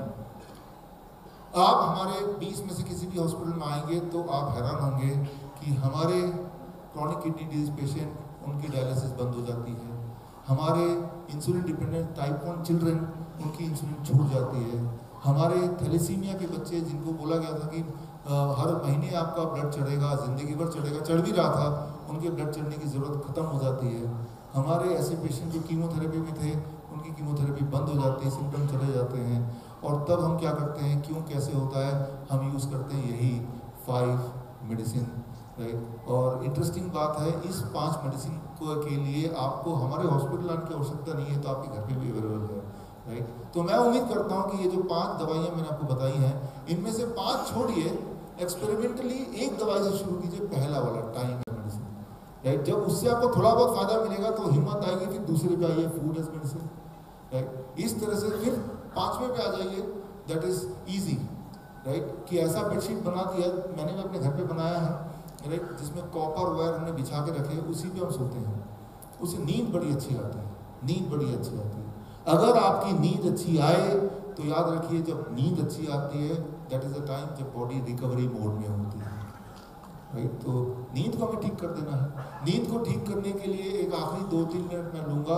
आप हमारे बीच में से किसी भी हॉस्पिटल में आएंगे तो आप हैरान होंगे कि हमारे क्रॉनिक किडनी डिजीज पेशेंट, उनकी डायलिसिस बंद हो जाती है। हमारे insulin dependent type one children, उनकी इंसुलिन छूट जाती है। हमारे थैलेसीमिया के बच्चे जिनको बोला गया था कि आ, हर महीने आपका ब्लड चढ़ेगा, ज़िंदगी भर चढ़ेगा, चढ़ भी रहा था, उनके ब्लड चढ़ने की ज़रूरत ख़त्म हो जाती है। हमारे ऐसे पेशेंट जो कीमोथेरेपी में थे, उनकी कीमोथेरेपी बंद हो जाती है, सिम्टम चले जाते हैं। और तब हम क्या करते हैं, क्यों, कैसे होता है, हम यूज़ करते हैं यही फाइव मेडिसिन, राइट। और इंटरेस्टिंग बात है, इस पांच मेडिसिन को के लिए आपको हमारे हॉस्पिटल आने की आवश्यकता नहीं है, तो आपके घर पे भी अवेलेबल है, राइट। तो मैं उम्मीद करता हूँ कि ये जो पांच दवाइयाँ मैंने आपको बताई हैं, इनमें से पांच छोड़िए, एक्सपेरिमेंटली एक दवाई से शुरू कीजिए, पहला वाला टाइम मेडिसिन, राइट। जब उससे आपको थोड़ा बहुत फायदा मिलेगा तो हिम्मत आएगी, फिर दूसरे पे आइए, फूड एज मेडिसिन, राइट। इस तरह से फिर पांचवें पे आ जाइए, दैट इज इजी, राइट। कि ऐसा बेडशीट बना दिया मैंने भी अपने घर पे बनाया है, राइट, जिसमें कॉपर वायर हमने बिछा के रखे, उसी पे हम सोते हैं, उससे नींद बड़ी अच्छी आती है, नींद बड़ी अच्छी आती है। अगर आपकी नींद अच्छी आए तो याद रखिए, जब नींद अच्छी आती है दैट इज द टाइम जब बॉडी रिकवरी मोड में होती है, राइट। तो नींद को हमें ठीक कर देना है। नींद को ठीक करने के लिए एक आखिरी दो तीन मिनट मैं लूंगा।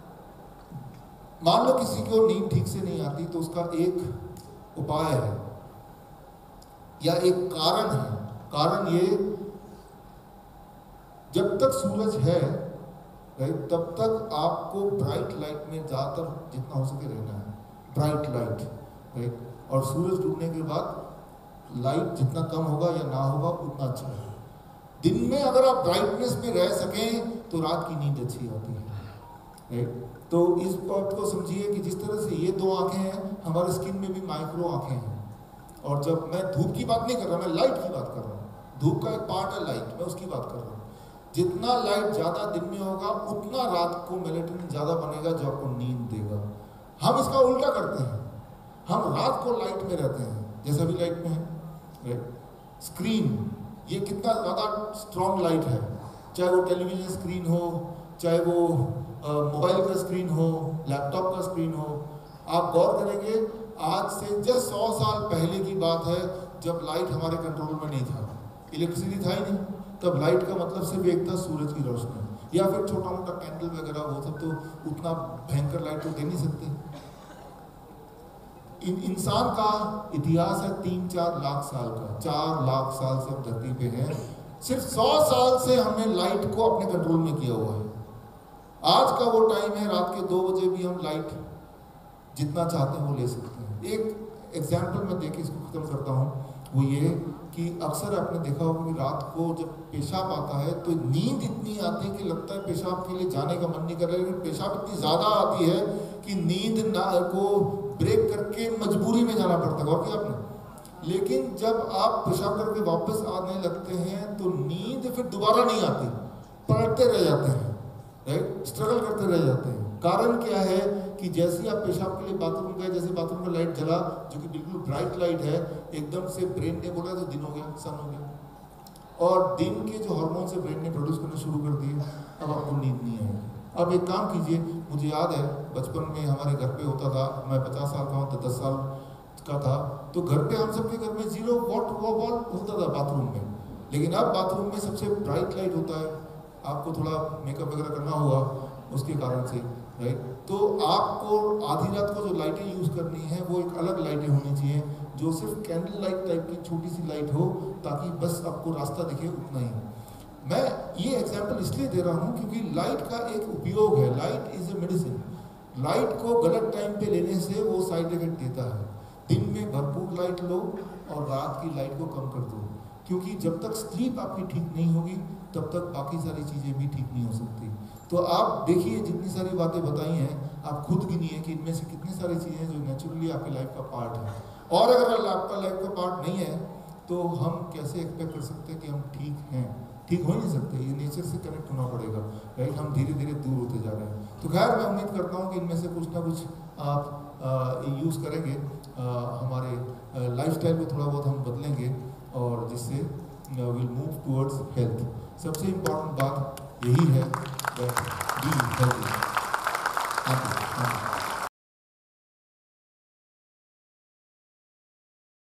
मान लो किसी को नींद ठीक से नहीं आती, तो उसका एक उपाय है या एक कारण है। कारण ये, जब तक सूरज है, राइट, तब तक आपको ब्राइट लाइट में ज़्यादातर जितना हो सके रहना है, ब्राइट लाइट, राइट। और सूरज डूबने के बाद लाइट जितना कम होगा या ना होगा उतना अच्छा है। दिन में अगर आप ब्राइटनेस में रह सकें तो रात की नींद अच्छी आती है, राइट। तो इस बात को समझिए कि जिस तरह से ये दो आंखें हैं, हमारे स्किन में भी माइक्रो आंखें हैं। और जब मैं धूप की बात नहीं कर रहा, मैं लाइट की बात कर रहा हूँ। धूप का एक पार्ट है लाइट, मैं उसकी बात कर रहा हूँ। जितना लाइट ज़्यादा दिन में होगा उतना रात को मेलेटोनिन ज़्यादा बनेगा, जो आपको नींद देगा। हम इसका उल्टा करते हैं, हम रात को लाइट में रहते हैं, जैसा भी लाइट में है, राइट। स्क्रीन, ये कितना ज़्यादा स्ट्रॉन्ग लाइट है, चाहे वो टेलीविजन स्क्रीन हो, चाहे वो मोबाइल का स्क्रीन हो, लैपटॉप का स्क्रीन हो। आप गौर करेंगे, आज से जस्ट सौ साल पहले की बात है, जब लाइट हमारे कंट्रोल में नहीं था, इलेक्ट्रिसिटी था ही नहीं, तब लाइट का मतलब सिर्फ एक था, सूरज की रोशनी, या फिर छोटा मोटा कैंडल वगैरह, वो सब तो उतना भयंकर लाइट तो दे नहीं सकते। इन, इंसान का इतिहास है तीन चार लाख साल का, चार लाख साल से हम धरती पे हैं, सिर्फ सौ साल से हमने लाइट को अपने कंट्रोल में किया हुआ है। आज का वो टाइम है, रात के दो बजे भी हम लाइट जितना चाहते हैं वो ले सकते हैं। एक एग्जाम्पल मैं देके इसको खत्म करता हूँ, वो ये कि अक्सर आपने देखा होगा कि रात को जब पेशाब आता है तो नींद इतनी आती है कि लगता है पेशाब के लिए जाने का मन नहीं कर रहा है, लेकिन पेशाब इतनी ज़्यादा आती है कि नींद ना को ब्रेक करके मजबूरी में जाना पड़ता है। और क्या आपने, लेकिन जब आप पेशाब करके वापस आने लगते हैं तो नींद फिर दोबारा नहीं आती, पलटते रह जाते हैं, राइट, स्ट्रगल करते रह जाते हैं। कारण क्या है कि जैसे आप पेशाब के लिए बाथरूम गए, जैसे बाथरूम में लाइट जला, जो कि बिल्कुल ब्राइट लाइट है, एकदम से ब्रेन ने बोला तो दिन हो गया, सन हो गया, और दिन के जो हार्मोन से ब्रेन ने प्रोड्यूस करना शुरू कर दिए, अब आपको नींद नहीं आएगी। अब एक काम कीजिए, मुझे याद है बचपन में हमारे घर पे होता था, मैं पचास साल का हूँ तो दस साल का था, तो घर पे हम सबके घर में जीरो वॉट वॉल होता था बाथरूम में, लेकिन अब बाथरूम में सबसे ब्राइट लाइट होता है। आपको थोड़ा मेकअप वगैरह करना होगा उसके कारण से, राइट। तो आपको आधी रात को जो लाइटें यूज़ करनी है वो एक अलग लाइटें होनी चाहिए, जो सिर्फ कैंडल लाइट टाइप की छोटी सी लाइट हो, ताकि बस आपको रास्ता दिखे, उतना ही। मैं ये एग्जांपल इसलिए दे रहा हूँ क्योंकि लाइट का एक उपयोग है, light is a medicine. Light को गलत टाइम पे लेने से वो साइड इफेक्ट देता है। दिन में भरपूर लाइट लो और रात की लाइट को कम कर दो, क्योंकि जब तक स्लीप आपकी ठीक नहीं होगी तब तक बाकी सारी चीज़ें भी ठीक नहीं हो सकती। तो आप देखिए जितनी सारी बातें बताई हैं, आप खुद गिनिए कि इनमें से कितनी सारी चीज़ें जो नेचुरली आपकी लाइफ का पार्ट है। और अगर आपका लाइफ का पार्ट नहीं है तो हम कैसे एक्सपेक्ट कर सकते हैं कि हम ठीक हैं? ठीक हो ही नहीं सकते, ये नेचर से कनेक्ट होना पड़ेगा, राइट। हम धीरे धीरे दूर होते जा रहे हैं। तो खैर मैं उम्मीद करता हूँ कि इनमें से कुछ ना कुछ आप यूज़ करेंगे, आ, हमारे लाइफस्टाइल में थोड़ा बहुत हम बदलेंगे, और जिससे विल मूव टुवर्ड्स हेल्थ। सबसे इम्पोर्टेंट बात यही है, बी हेल्थी। Thank you.